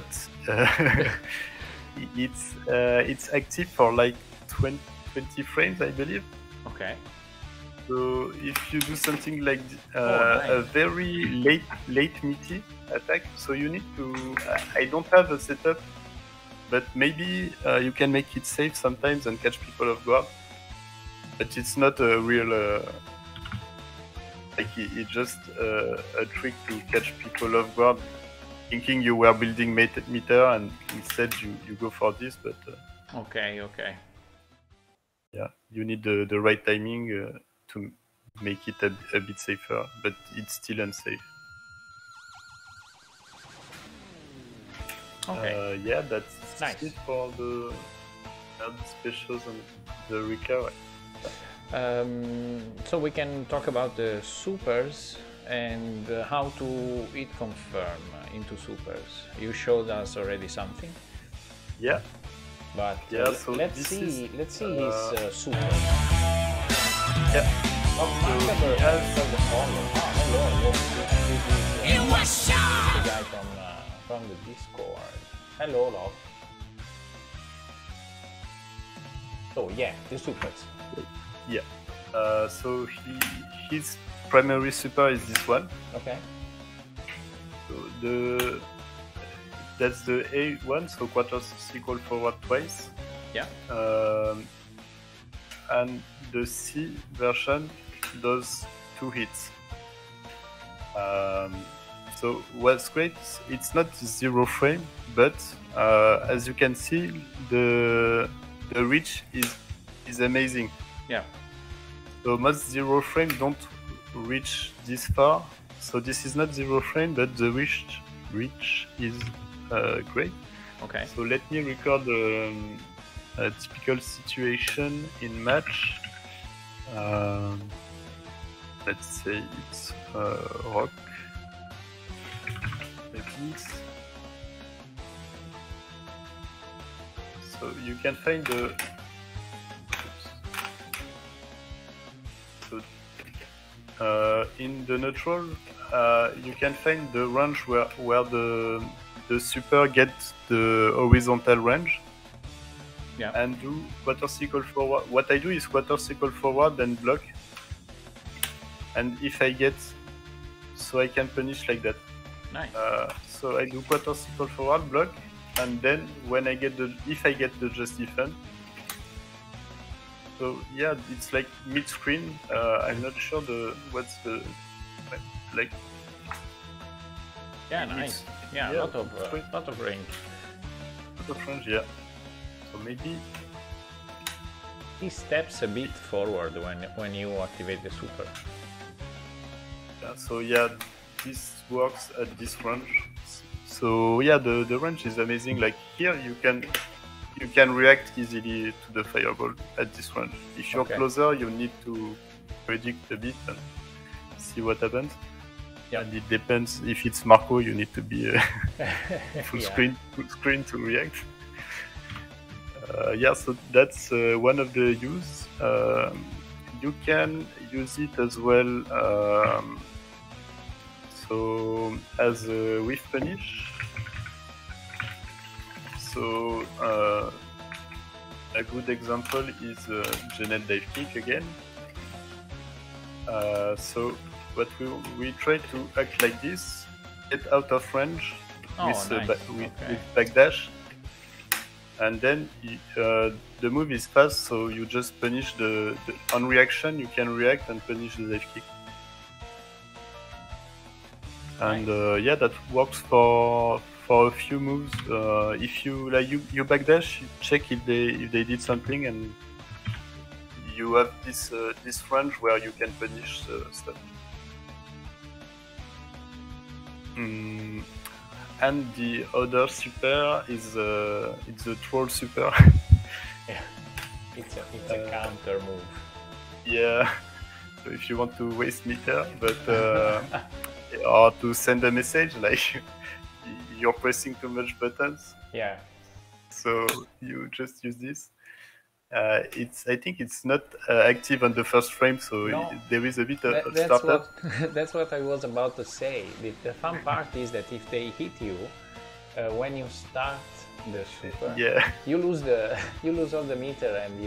it's active for like 20 frames, I believe. Okay. So if you do something like nice. a very late meaty attack, so you need to. I don't have a setup, but maybe you can make it safe sometimes and catch people off guard. But it's not a real. Like it's just a trick to catch people off guard, thinking you were building meter and instead you go for this. But okay. yeah, you need the right timing to make it a bit safer, but it's still unsafe. Okay. Yeah, that's Nice. it for the specials and the recovery. So we can talk about the supers and how to hit confirm into supers. You showed us already something, Yeah, but Yeah, so let's this see. is, Let's see his super. yeah. Oh, Macabre has the follow. Oh, hello. This is the guy from the Discord. Hello, love. So yeah, the supers. Yeah. So his primary super is this one. Okay. So that's the A1, so quarter circle forward twice. Yeah. And the C version does 2 hits. So what's great, it's not 0 frame, but as you can see, the reach is amazing. Yeah. So most 0 frame don't reach this far. So this is not 0 frame, but the reach is great. Okay. So let me record a typical situation in match. Let's say it's rock. Like this. So you can find the. In the neutral, you can find the range where the super gets the horizontal range. Yeah. And do quarter circle forward. What I do is quarter circle forward and block. And if I get, so I can punish like that. Nice. So I do quarter circle forward, block, and then when I get if I get the just defend. So yeah, it's like mid screen. I'm not sure what's the like. Yeah, nice. Yeah, yeah, lot of range. Lot of range, yeah. So maybe He steps a bit forward when you activate the super. yeah, so yeah, this works at this range. So yeah, the range is amazing. Like here, you can react easily to the fireball at this range. If you're Okay. closer, you need to predict a bit and see what happens. Yeah. And it depends. If it's Marco, you need to be full Yeah. screen to react. Yeah, so that's one of the use. You can use it as well. So as a whiff punish. So a good example is Genet dive kick again. So what we try to act like this, get out of range Oh, with, nice. with backdash, and then the move is fast, so you just punish on reaction. You can react and punish the dive kick. And yeah, that works for a few moves. If you like you backdash, you check if they did something, and you have this range where you can punish stuff. And the other super is it's a troll super. Yeah. It's a counter move. Yeah. So if you want to waste meter, but or to send a message like you're pressing too much buttons, Yeah. so you just use this. I think it's not active on the first frame, so No. there is a bit of That's startup. that's what I was about to say. The fun part is that if they hit you when you start the super, Yeah. you lose all the meter and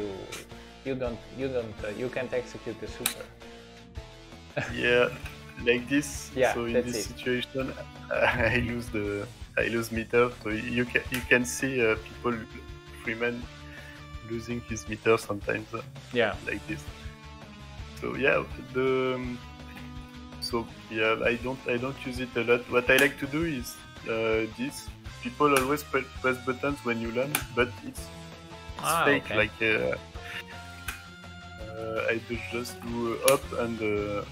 you can't execute the super. Yeah, like this. Yeah, so in that's this it. situation, I lose meter. So you can see people, Freeman, losing his meter sometimes Yeah. like this. So yeah, I don't use it a lot. What I like to do is this. People always press buttons when you land, but it's fake. Okay. Like I just do up and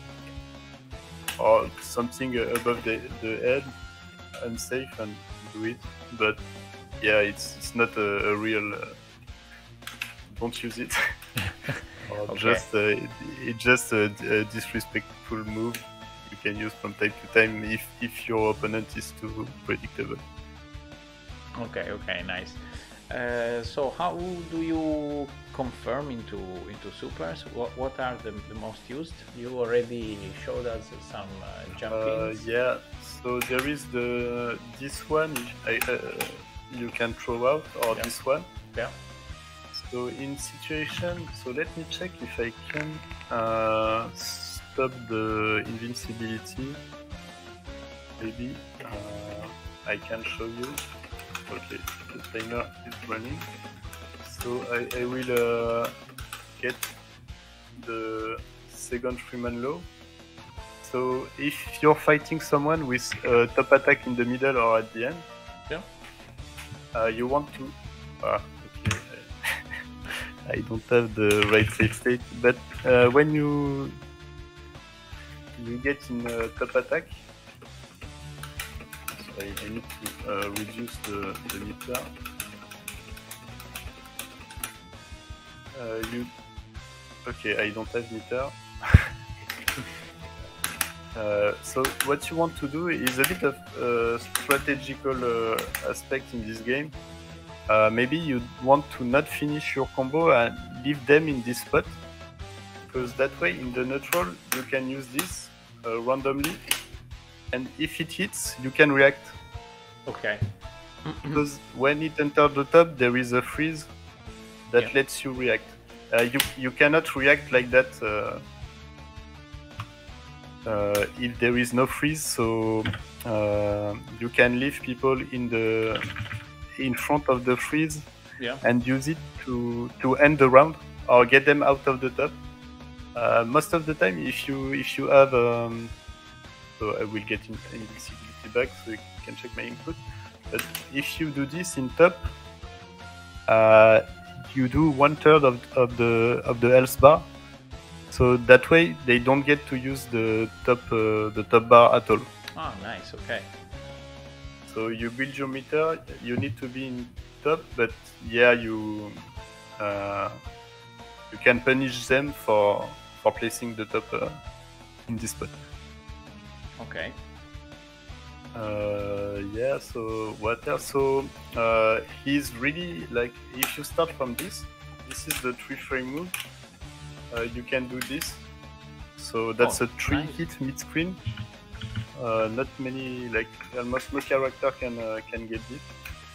or something above the head, unsafe, and do it. But yeah, it's not a real. Don't use it. Or Okay. it's just a disrespectful move you can use from time to time if your opponent is too predictable. Okay, okay, nice. So how do you confirm into supers? What are the most used? You already showed us some jump-ins. Yeah, so there is this one you can throw out, or Yeah. this one. Yeah. So in situation, so let me check if I can stop the invincibility. Maybe I can show you. Okay, the timer is running. So I will get the second Freeman Law. So if you're fighting someone with a top attack in the middle or at the end, Yeah. you want to. Okay. I don't have the right save state, but when you get in top attack, so I need to reduce the meter. Okay, I don't have meter. So what you want to do is a bit of strategical aspect in this game. Maybe you want to not finish your combo and leave them in this spot, because that way in the neutral you can use this randomly, and if it hits you can react. Okay. Because when it enters the top there is a freeze that Yeah. lets you react. You cannot react like that if there is no freeze, so you can leave people in front of the freeze Yeah. and use it to end the round or get them out of the top. Most of the time, if you have, so I will get invisibility back so you can check my input. But if you do this in top, you do 1/3 of the health bar. So that way they don't get to use the top bar at all. Oh, nice. Okay. So you build your meter, you need to be in top, but yeah, you can punish them for placing the top in this spot. Okay. Yeah, so what else? So he's really like, if you start from this is the 3-frame move. You can do this. So that's a 3 nice. hit mid screen. Not many, like almost no character can get this.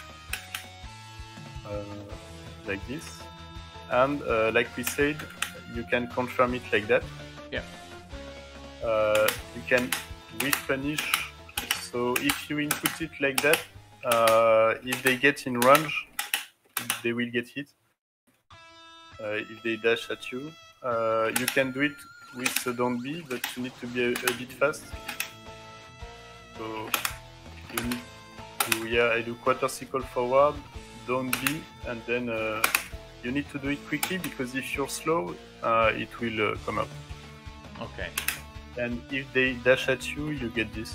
Like this. And like we said, you can confirm it like that. Yeah. You can whiff punish. So if you input it like that, if they get in range, they will get hit. If they dash at you, you can do it with the don't be, but you need to be a bit fast. So you need to, yeah, I do quarter circle forward, don't be, and then you need to do it quickly, because if you're slow, it will come up. Okay. And if they dash at you, you get this.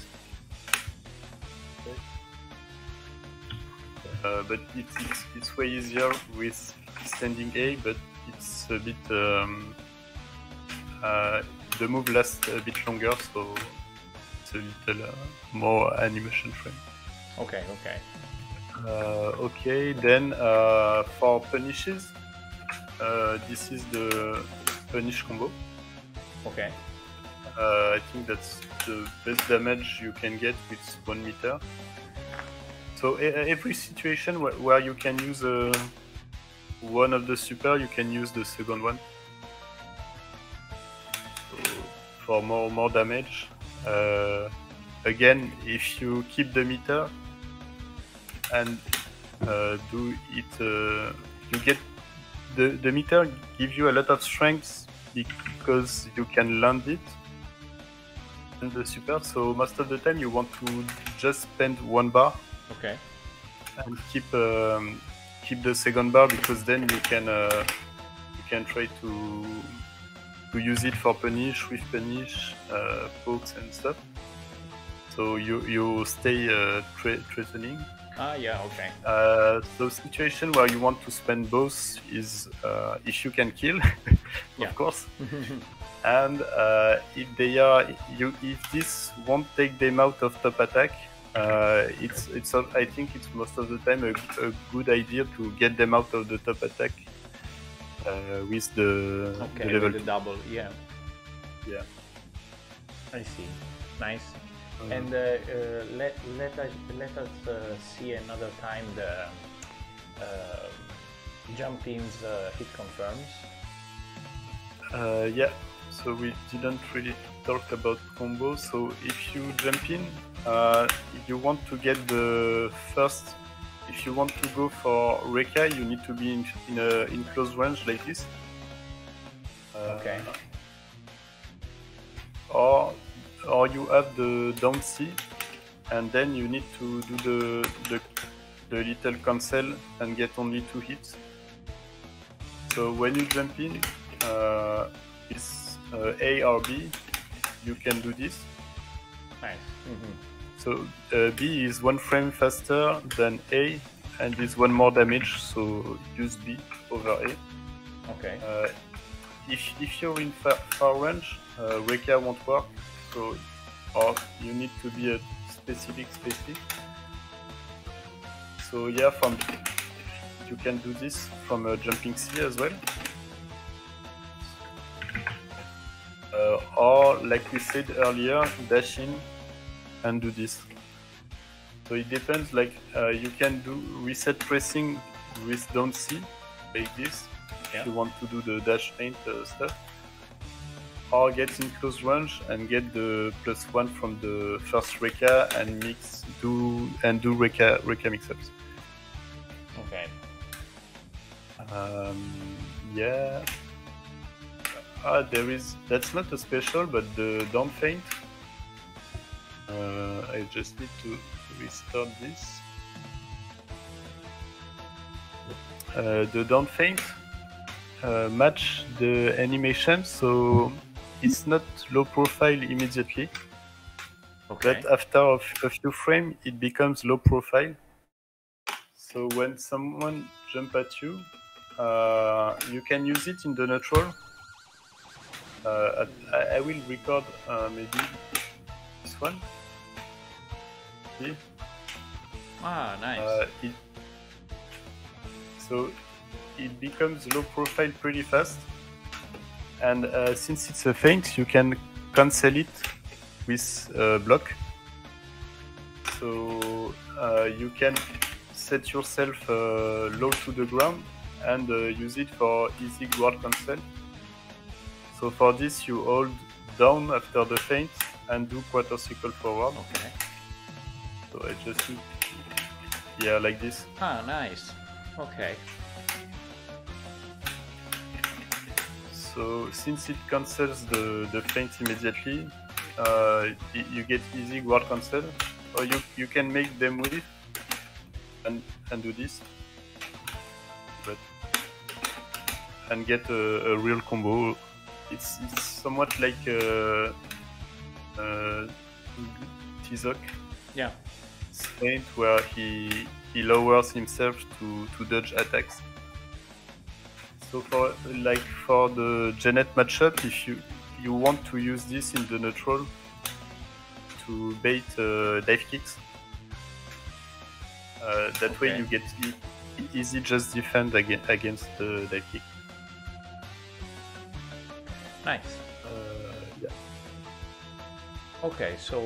Okay. But it's way easier with standing A, but it's a bit the move lasts a bit longer, so it's a little more animation frame. Okay. Okay. Okay, then for punishes, this is the punish combo. Okay. I think that's the best damage you can get with 1 meter. So every situation where you can use one of the super, you can use the second one. So for more damage. Again, if you keep the meter and do it, you get the meter gives you a lot of strength because you can land it and the super. So most of the time you want to just spend 1 bar. Okay. And keep the second bar, because then you can try to to use it for punish, with punish, pokes and stuff. So you stay threatening. Yeah, okay. So situation where you want to spend both is if you can kill, Yeah. of course. And if they are, if this won't take them out of top attack, it's I think it's most of the time a good idea to get them out of the top attack with the level with the double, yeah. Yeah. I see. Nice. And let us see another time the jump ins hit confirms. Yeah. So we didn't really talk about combos. So if you jump in, you want to get the first. If you want to go for Rekka, you need to be in close range like this. Okay. Or you have the down C, and then you need to do the little cancel and get only 2 hits. So when you jump in, it's A or B, you can do this. Nice. So B is 1 frame faster than A, and is 1 more damage. So use B over A. Okay. If you're in far range, Rekka won't work. So, or you need to be a specific. So yeah, you can do this from jumping C as well. Or like we said earlier, dash in and do this. So it depends. Like you can do reset pressing with down C like this. Yeah. If you want to do the dash feint stuff. Or get in close range and get the +1 from the first Rekka and do Rekka mix-ups. Okay. Yeah. That's not a special, but the down feint. I just need to restart this. The down feint match the animation, so it's not low profile immediately, Okay. but after a few frames it becomes low profile. So when someone jump at you, you can use it in the neutral. I will record maybe this one. See? Nice. So it becomes low profile pretty fast, and since it's a feint, you can cancel it with block. So you can set yourself low to the ground and use it for easy guard cancel. So for this, you hold down after the feint and do quarter circle forward. Okay. So I just need, yeah, like this. Nice. Okay. So since it cancels the feint immediately, you get easy guard cancel, or you can make them with and do this, and get a real combo. It's somewhat like Tizok. Yeah. Feint where he lowers himself to dodge attacks. So for the Janet matchup, if you want to use this in the neutral to bait dive kicks, that way you get easy just defend against the dive kick. Nice. Yeah. Okay, so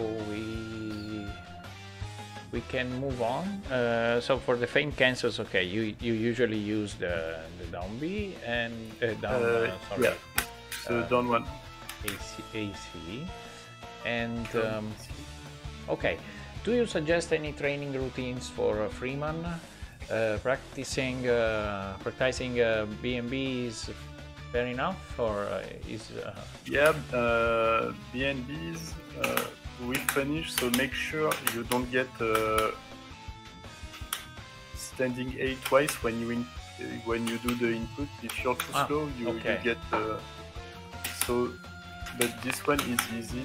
we can move on. So for the feint cancels, okay, you usually use the down B and down. Sorry. Yeah. So down one. AC. And okay, do you suggest any training routines for Freeman? Practicing BNB is fair enough, or is yeah, BNBs will punish, so make sure you don't get standing A twice when you do the input. If you're too slow, you get So, but this one is easy.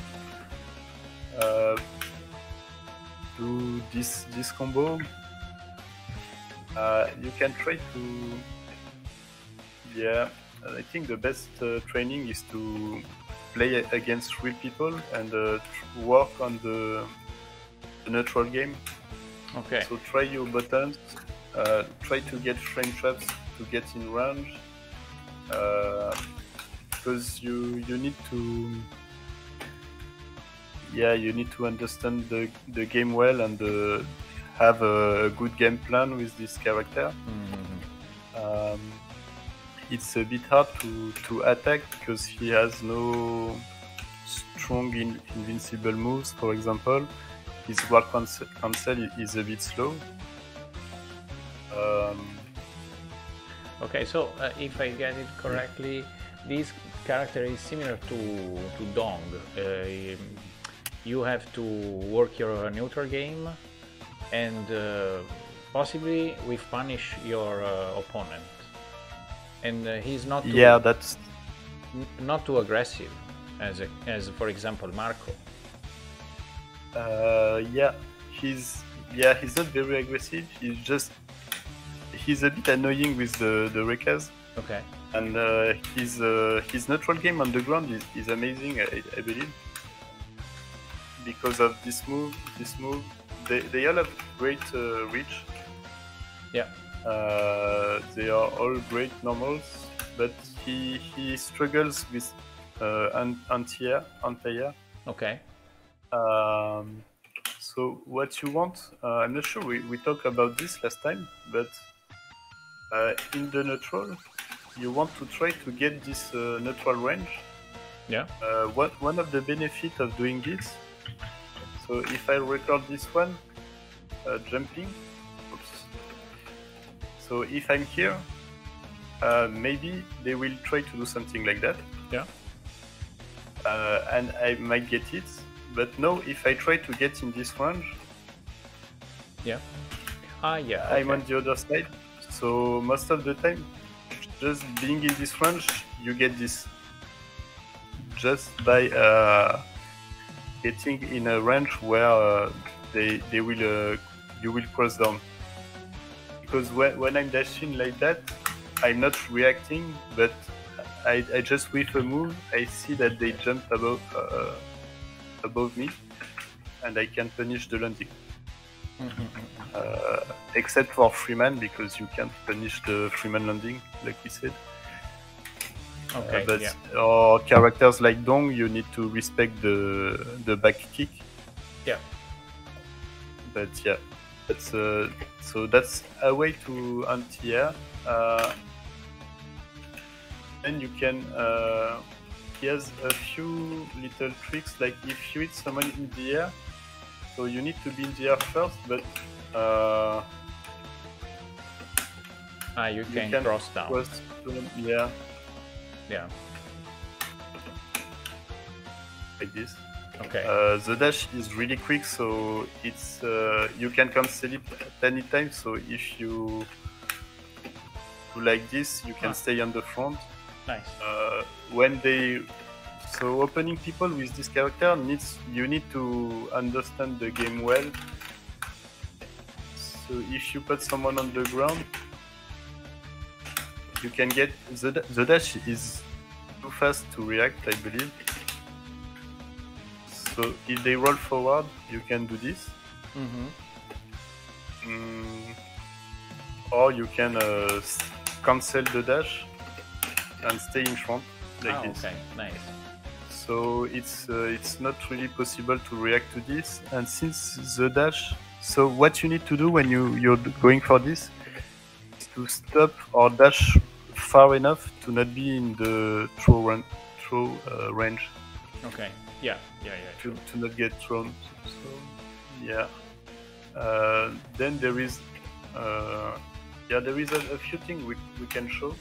Do this combo. You can try to. Yeah, I think the best training is to play against real people and work on the neutral game. Okay. So try your buttons. Try to get frame traps to get in range. Because you need to. Yeah, you need to understand the game well and have a good game plan with this character. It's a bit hard to attack because he has no strong invincible moves, for example. His ward cancel is a bit slow. Okay, so if I get it correctly, this character is similar to Dong. You have to work your neutral game and possibly with punish your opponent. And he's not too, that's not too aggressive as for example Marco. He's not very aggressive. He's a bit annoying with the Rekas. Okay. And his neutral game on the ground is amazing, I believe. Because of this move, they all have great reach. Yeah. They are all great normals, but he struggles with anti-air. Okay. So what you want, I'm not sure we talked about this last time, but in the neutral, you want to try to get this neutral range. Yeah. One of the benefits of doing this, so if I record this one, jumping, oops. So if I'm here, maybe they will try to do something like that. Yeah. And I might get it, but no, if I try to get in this range, yeah. Yeah. I'm on the other side. So most of the time, just being in this range, you get this just by getting in a range where they will you will cross down. Because when I'm dashing like that, I'm not reacting, but I just with a move, I see that they jump above me, and I can punish the landing. Except for Freeman, because you can't punish the Freeman landing, like we said. Okay. But or characters like Dong, you need to respect the back kick. Yeah. But yeah, that's so that's a way to anti-air. Then you can. He has a few little tricks, like if you hit someone in the air, so you need to be in the air first, but you can cross down. Yeah. Yeah. Like this. Okay. The dash is really quick, so it's you can cancel it at any time. So if you do like this, you can stay on the front. Nice. So opening people with this character you need to understand the game well. So if you put someone on the ground, you can get the dash is too fast to react, I believe. So if they roll forward, you can do this. Or you can cancel the dash and stay in front like this. Okay, nice. So it's not really possible to react to this. And since the dash, so what you need to do when you're going for this is to stop or dash far enough to not be in the throw range. Okay. Yeah. To not get thrown. So yeah. Then there is a few things we can show.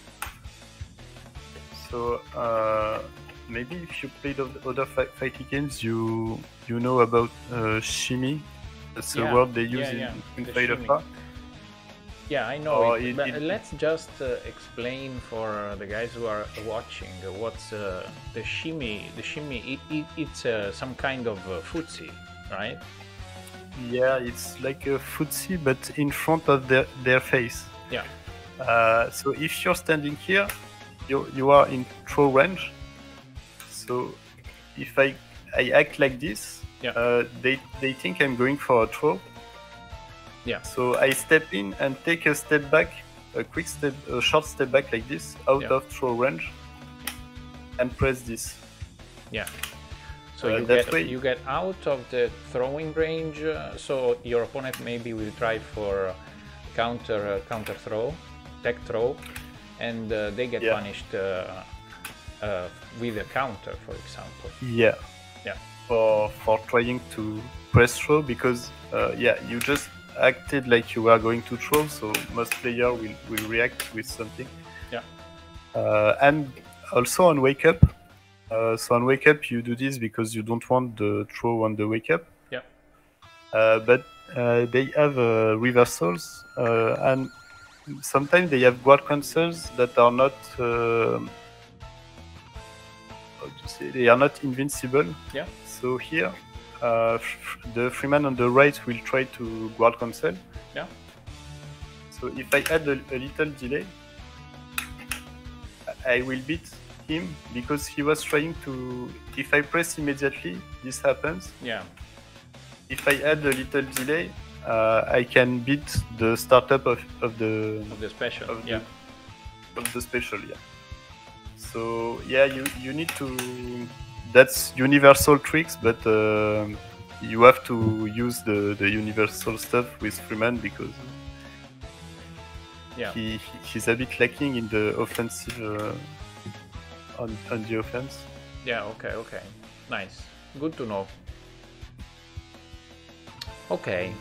So maybe if you played other fighting games, you know about shimmy. That's a word they use in Fight of Fire. Yeah, I know Or it, but let's just explain for the guys who are watching what's the shimmy. The shimmy, it's some kind of footsie, right? yeah, it's like a footsie, but in front of their face. Yeah. So if you're standing here, you are in throw range. So if I act like this, Yeah. they think I'm going for a throw. Yeah. So I step in and take a step back, a short step back like this, out of throw range, and press this. Yeah. So you get out of the throwing range. So your opponent maybe will try for counter throw, tech throw, and they get punished with a counter, for example. Yeah. Yeah. For trying to press throw, because you just acted like you were going to throw, so most players will react with something. Yeah. And also on wake up. So on wake up, you do this because you don't want the throw on the wake up. Yeah. But they have reversals, and sometimes they have guard cancels that are not. How to say? They are not invincible. Yeah. So here, the Freeman on the right will try to guard cancel. Yeah. So if I add a little delay, I will beat him because he was trying to. If I press immediately, this happens. Yeah. If I add a little delay, I can beat the startup of the special. Of the special, yeah. So yeah, you need to. That's universal tricks, but you have to use the universal stuff with Freeman because he's a bit lacking in the offensive on the offense. Yeah. Okay. Nice. Good to know. Okay.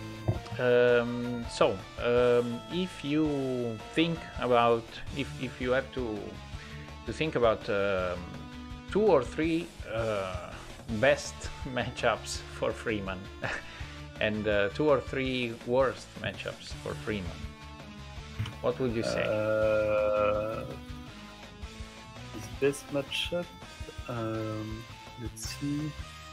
If you think about if you have to think about 2 or 3 best matchups for Freeman and 2 or 3 worst matchups for Freeman, what would you say? His best matchup, let's see.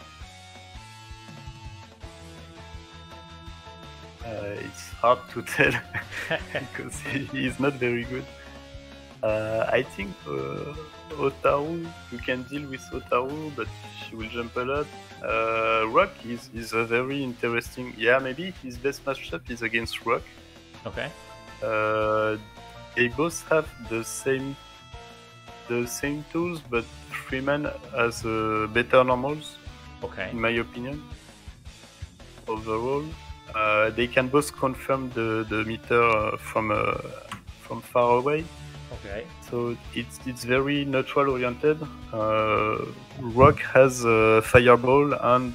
It's hard to tell because he's not very good. I think Otaru, you can deal with Otaru, but she will jump a lot. Rock is a very interesting. Yeah, maybe his best matchup is against Rock. Okay. They both have the same tools, but Freeman has better normals. Okay. In my opinion. Overall, they can both confirm the meter from far away. Okay. So it's very neutral oriented. Rock has Fireball and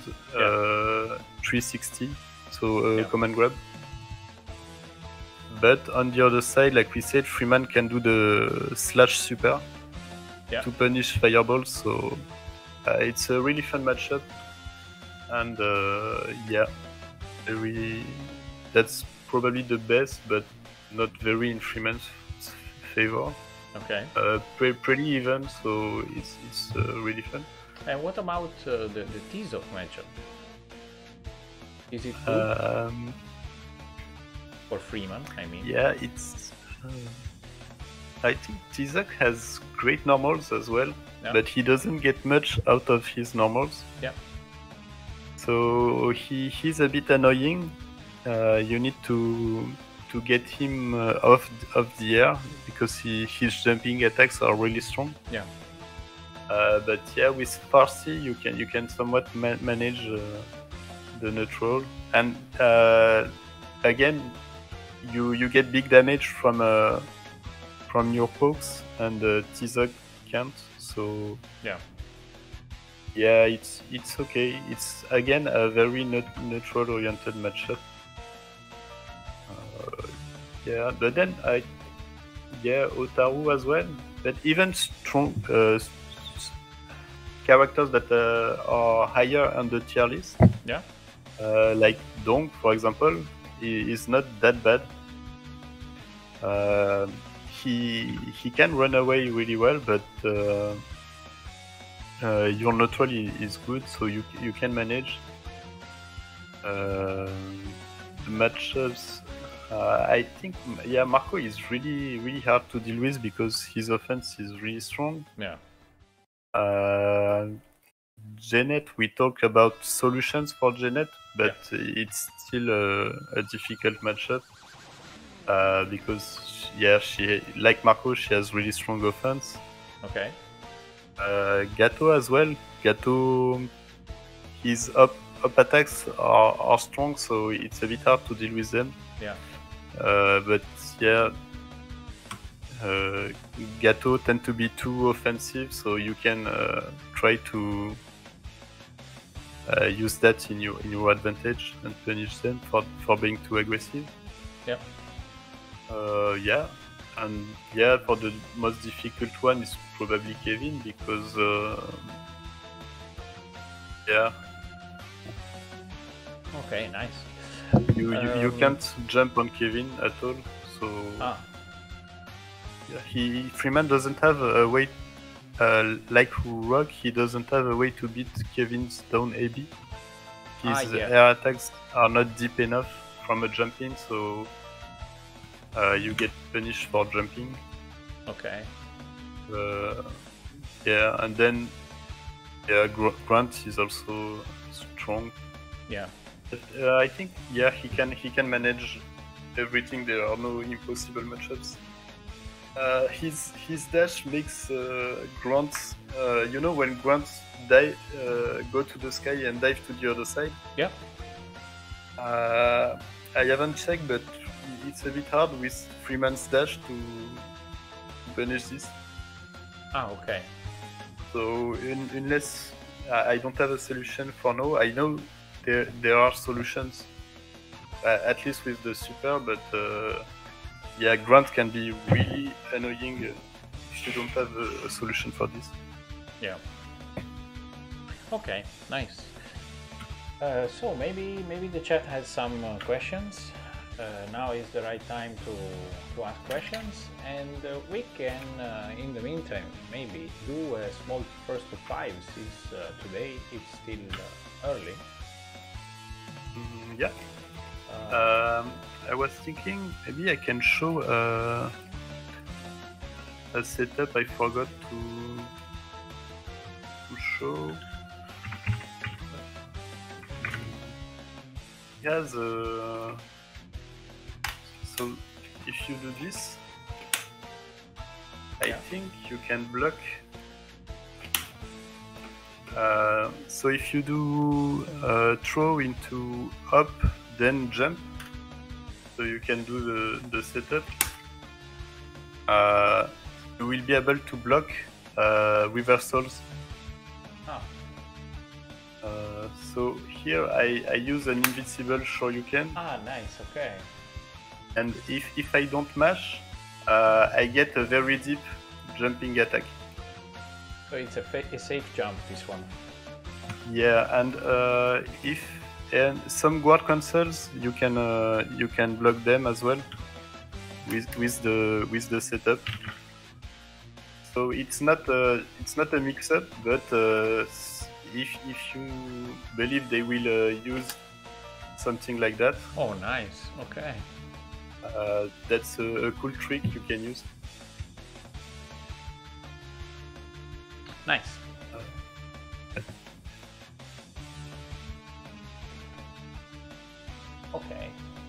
360, so command grab. But on the other side, like we said, Freeman can do the slash super to punish Fireball. So it's a really fun matchup, and that's probably the best, but not very in Freeman's favor. Okay. Pretty even, so it's really fun. And what about the Tizok matchup? Is it good for Freeman? I mean. Yeah, it's. I think Tizok has great normals as well, but he doesn't get much out of his normals. Yeah. So he's a bit annoying. You need to get him off the air because his jumping attacks are really strong. Yeah. But yeah, with Farsi you can somewhat manage the neutral, and again you get big damage from your pokes, and Tizok can't. So yeah, it's okay. It's again a very neutral oriented matchup. Yeah, but then Otaru as well. But even strong characters that are higher on the tier list, like Dong, for example, is not that bad. He can run away really well, but your neutral is good, so you can manage. The matchups, I think, yeah, Marco is really hard to deal with because his offense is really strong. Yeah. Jeanette, we talk about solutions for Jeanette, but it's still a difficult matchup because she, like Marco, she has really strong offense. Okay. Gato as well. Gato, his up attacks are strong, so it's a bit hard to deal with them. Yeah. But yeah, Gato tend to be too offensive, so you can try to use that in your advantage and punish them for being too aggressive. Yeah. Yeah, and yeah, for the most difficult one is probably Kevin because yeah. Okay, nice. You can't jump on Kevin at all, so yeah, Freeman doesn't have a way like Rock. He doesn't have a way to beat Kevin's down AB. His air attacks are not deep enough from a jump in, so you get punished for jumping. Okay. Yeah, and then Grant is also strong. Yeah. I think he can manage everything. There are no impossible matchups. His dash makes Grant. You know when Grant go to the sky and dive to the other side. Yeah. I haven't checked, but it's a bit hard with Freeman's dash to punish this. Okay. So unless I don't have a solution for now, I know there are solutions, at least with the super, but yeah, Grant can be really annoying if you don't have a solution for this. Yeah. Okay, nice. So maybe the chat has some questions. Now is the right time to ask questions, and we can, in the meantime, maybe do a small first to five, since today it's still early. Yeah. I was thinking maybe I can show a setup I forgot to show. Yeah, so if you do this, I think you can block. So if you do throw into up, then jump, so you can do the setup. You will be able to block reversals. So here I use an invincible Shoryuken. Nice, okay. And if I don't mash, I get a very deep jumping attack. So it's a safe jump, this one. Yeah, and some guard cancels, you can block them as well with the setup. So it's not a mix-up, but if you believe they will use something like that. Oh, nice. Okay. That's a cool trick you can use. Nice. Okay.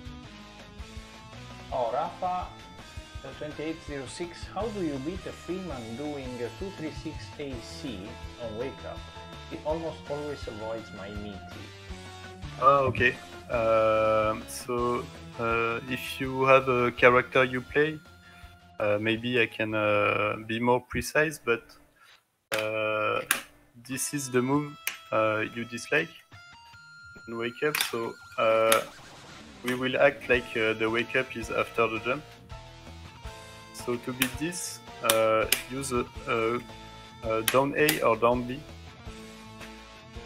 Oh, Rafa 2806. How do you beat a Freeman doing a 236 AC on Wake Up? It almost always avoids my meaty. Oh, okay. So if you have a character you play, maybe I can be more precise, but this is the move you dislike in Wake Up, so we will act like the Wake Up is after the jump. So to beat this, use down A or down B,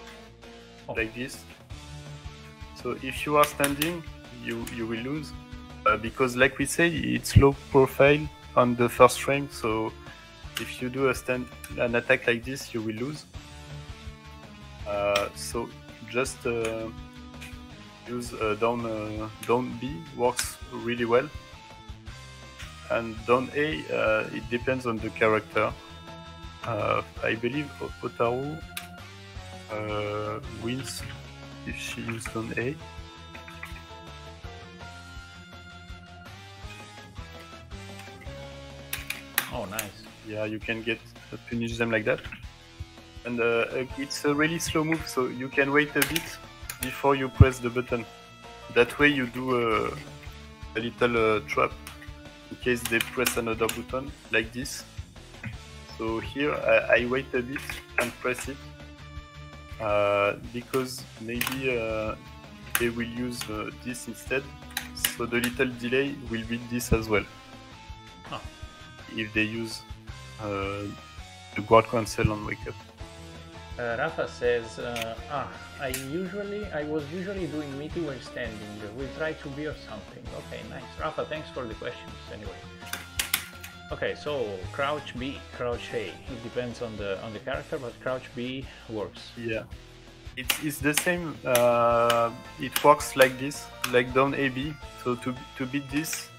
like this. So if you are standing, you will lose. because like we say, it's low profile on the first frame, so if you do an attack like this, you will lose. So just use down B works really well, and down A it depends on the character. I believe Otaru wins if she uses down A. Oh, nice. Yeah, you can punish them like that. And it's a really slow move, so you can wait a bit before you press the button. That way you do a little trap in case they press another button, like this. So here I wait a bit and press it, because maybe they will use this instead. So the little delay will be this as well. Oh. If they use the guard cancel on wake up. Rafa says, I was usually doing meaty while standing. We'll try to be or something. Okay, nice. Rafa, thanks for the questions anyway. Okay, so crouch B, crouch A. It depends on the character, but crouch B works. Yeah. It's the same. It works like this, like down AB. So to beat this,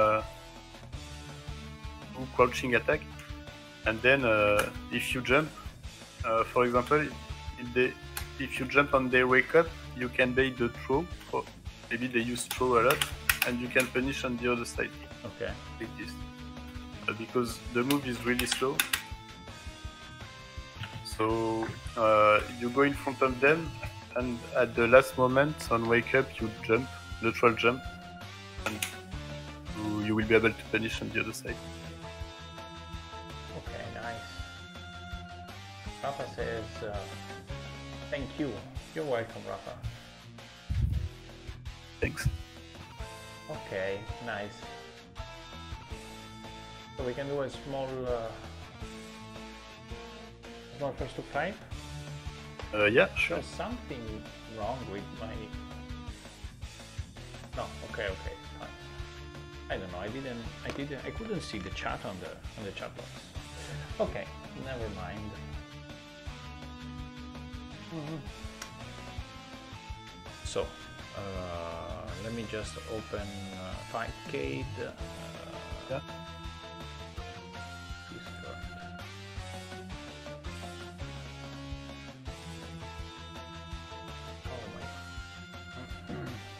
crouching attack, and then if you jump, for example, if you jump on their wake up, you can bait the throw, or maybe they use throw a lot, and you can punish on the other side. Okay. Like this, because the move is really slow. So you go in front of them, and at the last moment on wake up, you jump, neutral jump, and you will be able to punish on the other side. Okay, nice. Rafa says, thank you. You're welcome, Rafa. Thanks. Okay, nice. So we can do a small first to 5. Yeah, sure. There's something wrong with my... No, okay, fine. I don't know. I couldn't see the chat on the chat box. Okay, never mind. So, let me just open Fightcade. Yeah. Discord. Oh my.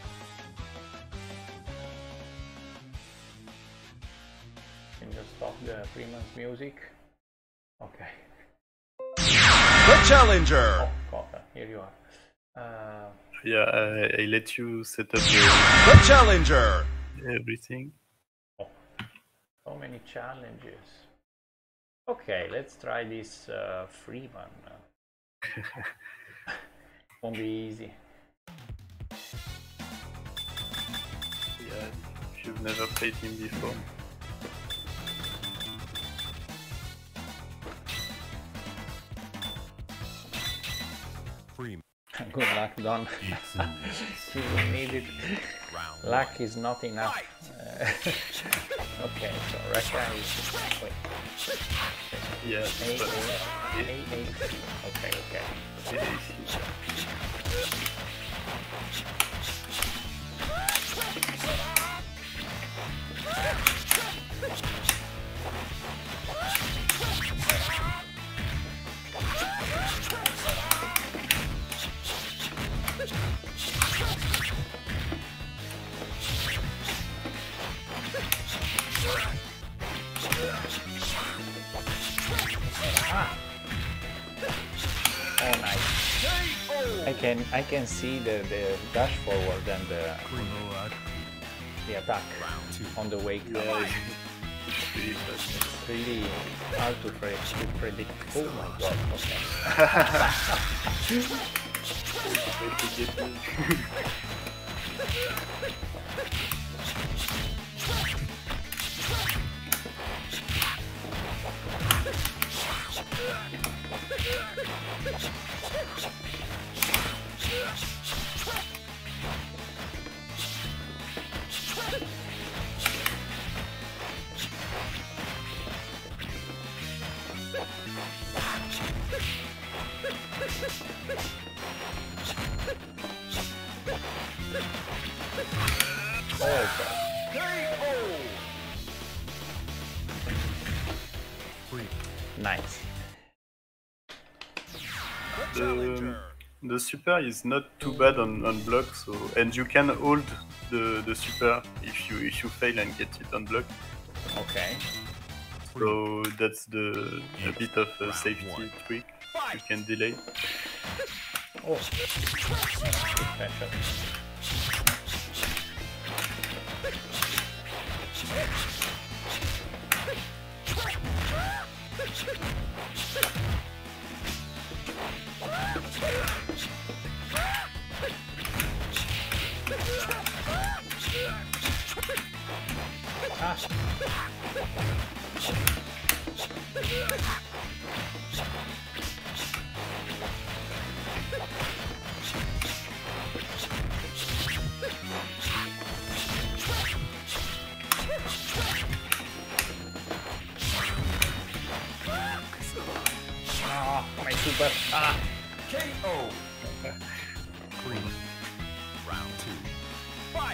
Can just stop the Freeman's music. Okay. The challenger. Oh, Kota, here you are. Yeah, I let you set up The challenger. everything. Oh, so many challenges. Okay, let's try this Freeman. Won't be easy. Yeah, if you've never played him before. Good luck, Don. You will need it. Luck is not enough. Okay, so Russia is... Wait. Yeah, A. Okay. Oh, nice. I can see the dash forward and the attack on the wake up. yeah, It's really hard to predict. Oh my god, okay. Nice. The super is not too bad on block, so and you can hold the super if you fail and get it on block. Okay. So that's a bit of a safety trick. You can delay. Oh. Special. Ah. Ah, my super. Ah. KO. Round 2. Fight.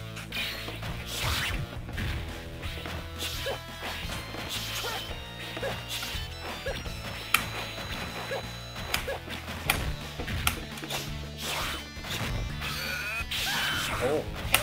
Oh.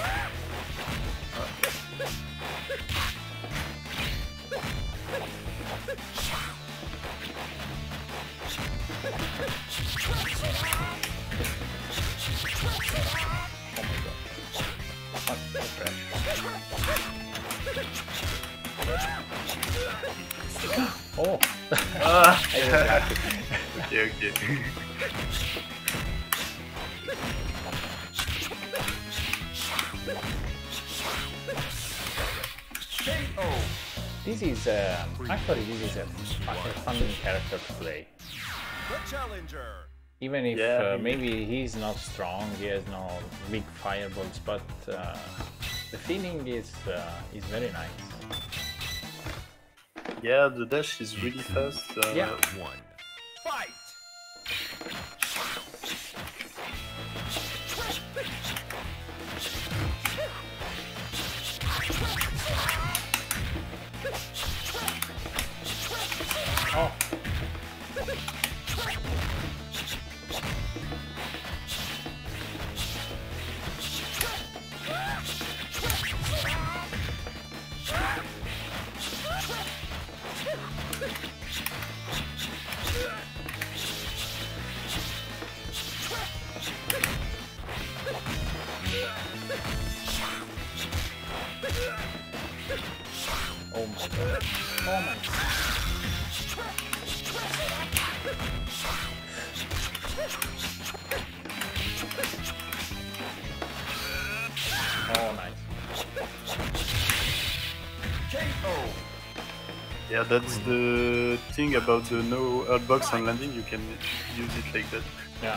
Oh. Ah. I was happy. Okay. KO. This is actually this is a fun character to play. The challenger. Even if Yeah. maybe he's not strong, he has no big fireballs, but the feeling is very nice. Yeah, the dash is really fast. Yeah. 1. Fight. Oh. Oh my god. Oh my god. Oh, nice. KO. Yeah, that's the thing about the no outbox on landing. You can use it like that. Yeah.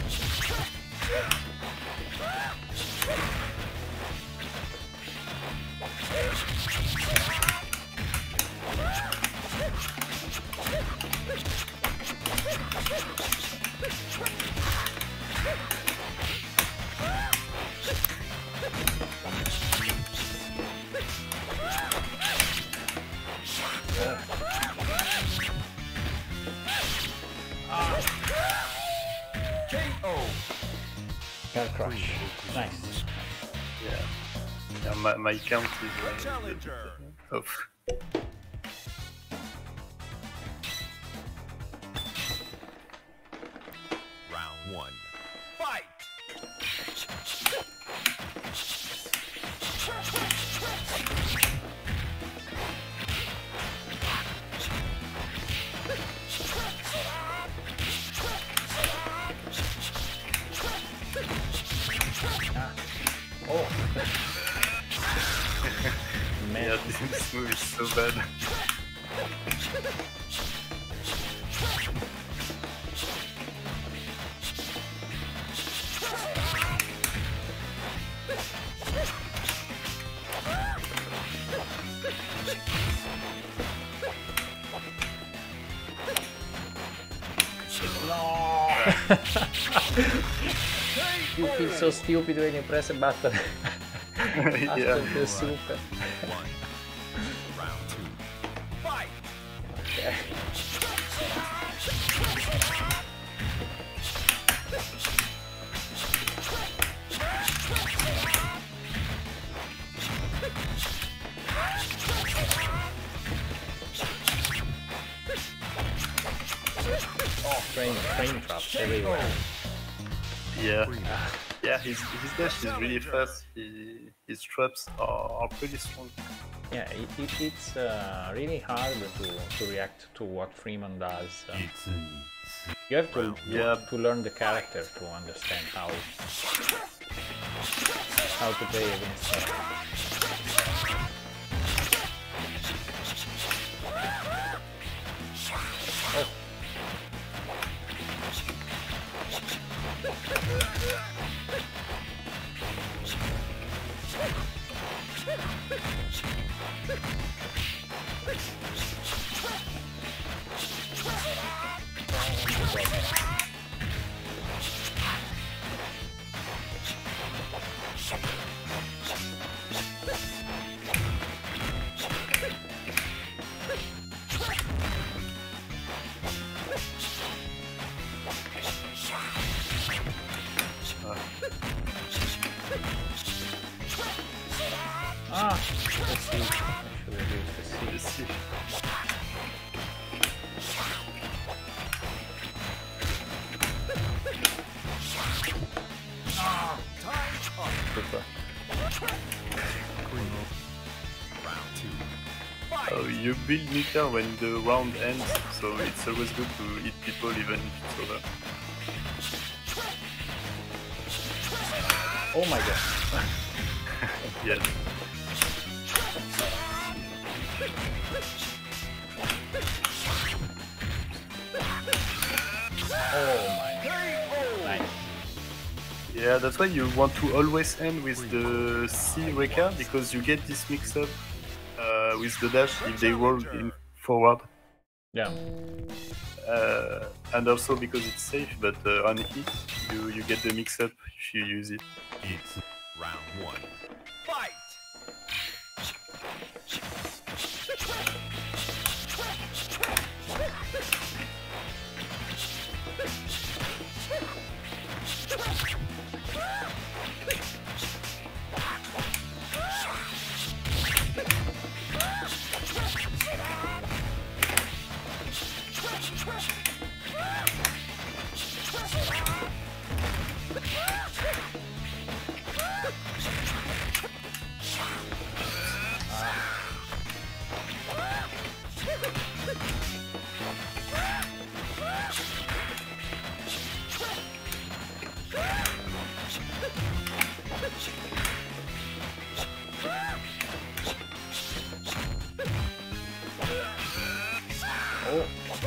KO. Air crush. Nice. Yeah, my count is The challenger. off. Round 1. Fight. Oh. Man. Yeah, this move is so bad. No. You feel so stupid when you press a button. After Yeah. the super. 1. Round 2. Fight. Okay. Oh, frame traps everywhere. Yeah, yeah. His dash is really fast. His traps are pretty strong. Yeah, it's really hard to react to what Freeman does. You have to learn the character to understand how to play against him. Oh. Ah, let's see. I should have used the C. Let's see. Super. Round 2. Fight! Oh, you build meter when the round ends, so it's always good to hit people even if it's over. Oh my god. Yes. Oh my. Nice. Yeah, that's why you want to always end with the C Rekka, because you get this mix up with the dash if they roll in forward. Yeah. And also because it's safe, but on hit, you get the mix up if you use it. It's round 1. Fight! Oh.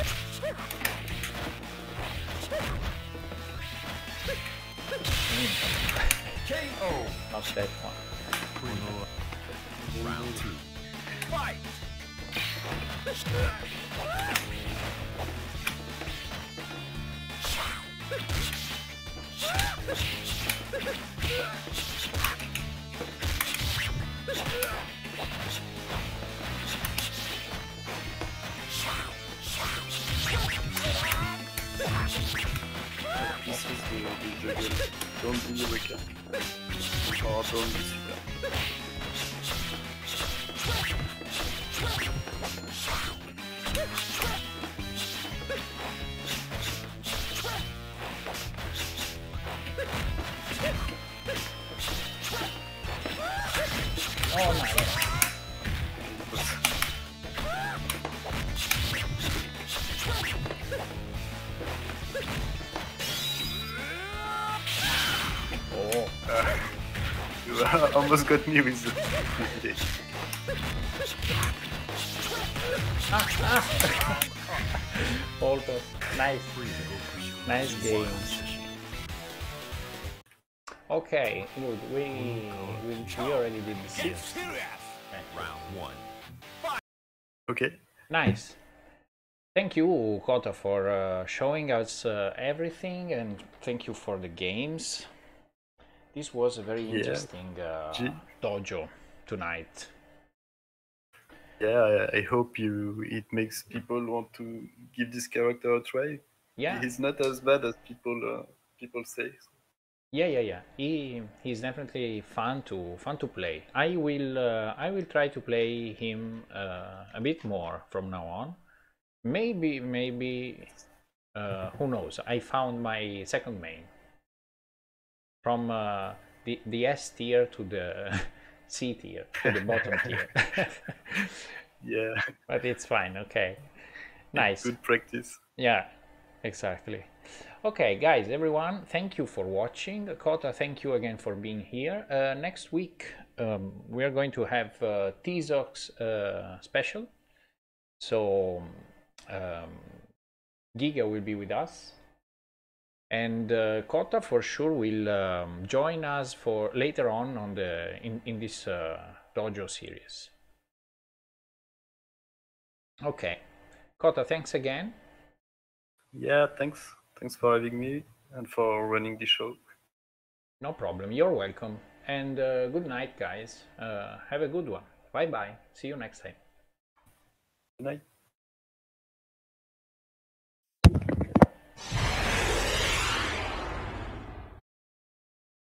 KO! Not that one. Round 2. Fight! This is the juggle. Don't do the Rekka. Or don't be super. Oh nice. Oh. You almost got me with the Hold up. Nice. Nice game. Okay, good. We already did the scene. Round 1. Okay. Nice. Thank you, Kota, for showing us everything, and thank you for the games. This was a very interesting dojo tonight. Yeah, I hope it makes people want to give this character a try. Yeah, He's not as bad as people say. yeah. He's definitely fun to play. I will try to play him a bit more from now on. Maybe who knows? I found my second main from the S tier to the C tier to the bottom tier. Yeah, But it's fine. Okay, nice. good practice. Yeah, exactly. Okay, guys, everyone, thank you for watching. Kota, thank you again for being here. Next week, we are going to have Tizox special. So, Giga will be with us. And Kota for sure will join us for later on the in this dojo series. Okay, Kota, thanks again. Yeah, thanks for having me and for running the show. No problem. You're welcome. And good night, guys. Have a good one. Bye bye. See you next time. Good night.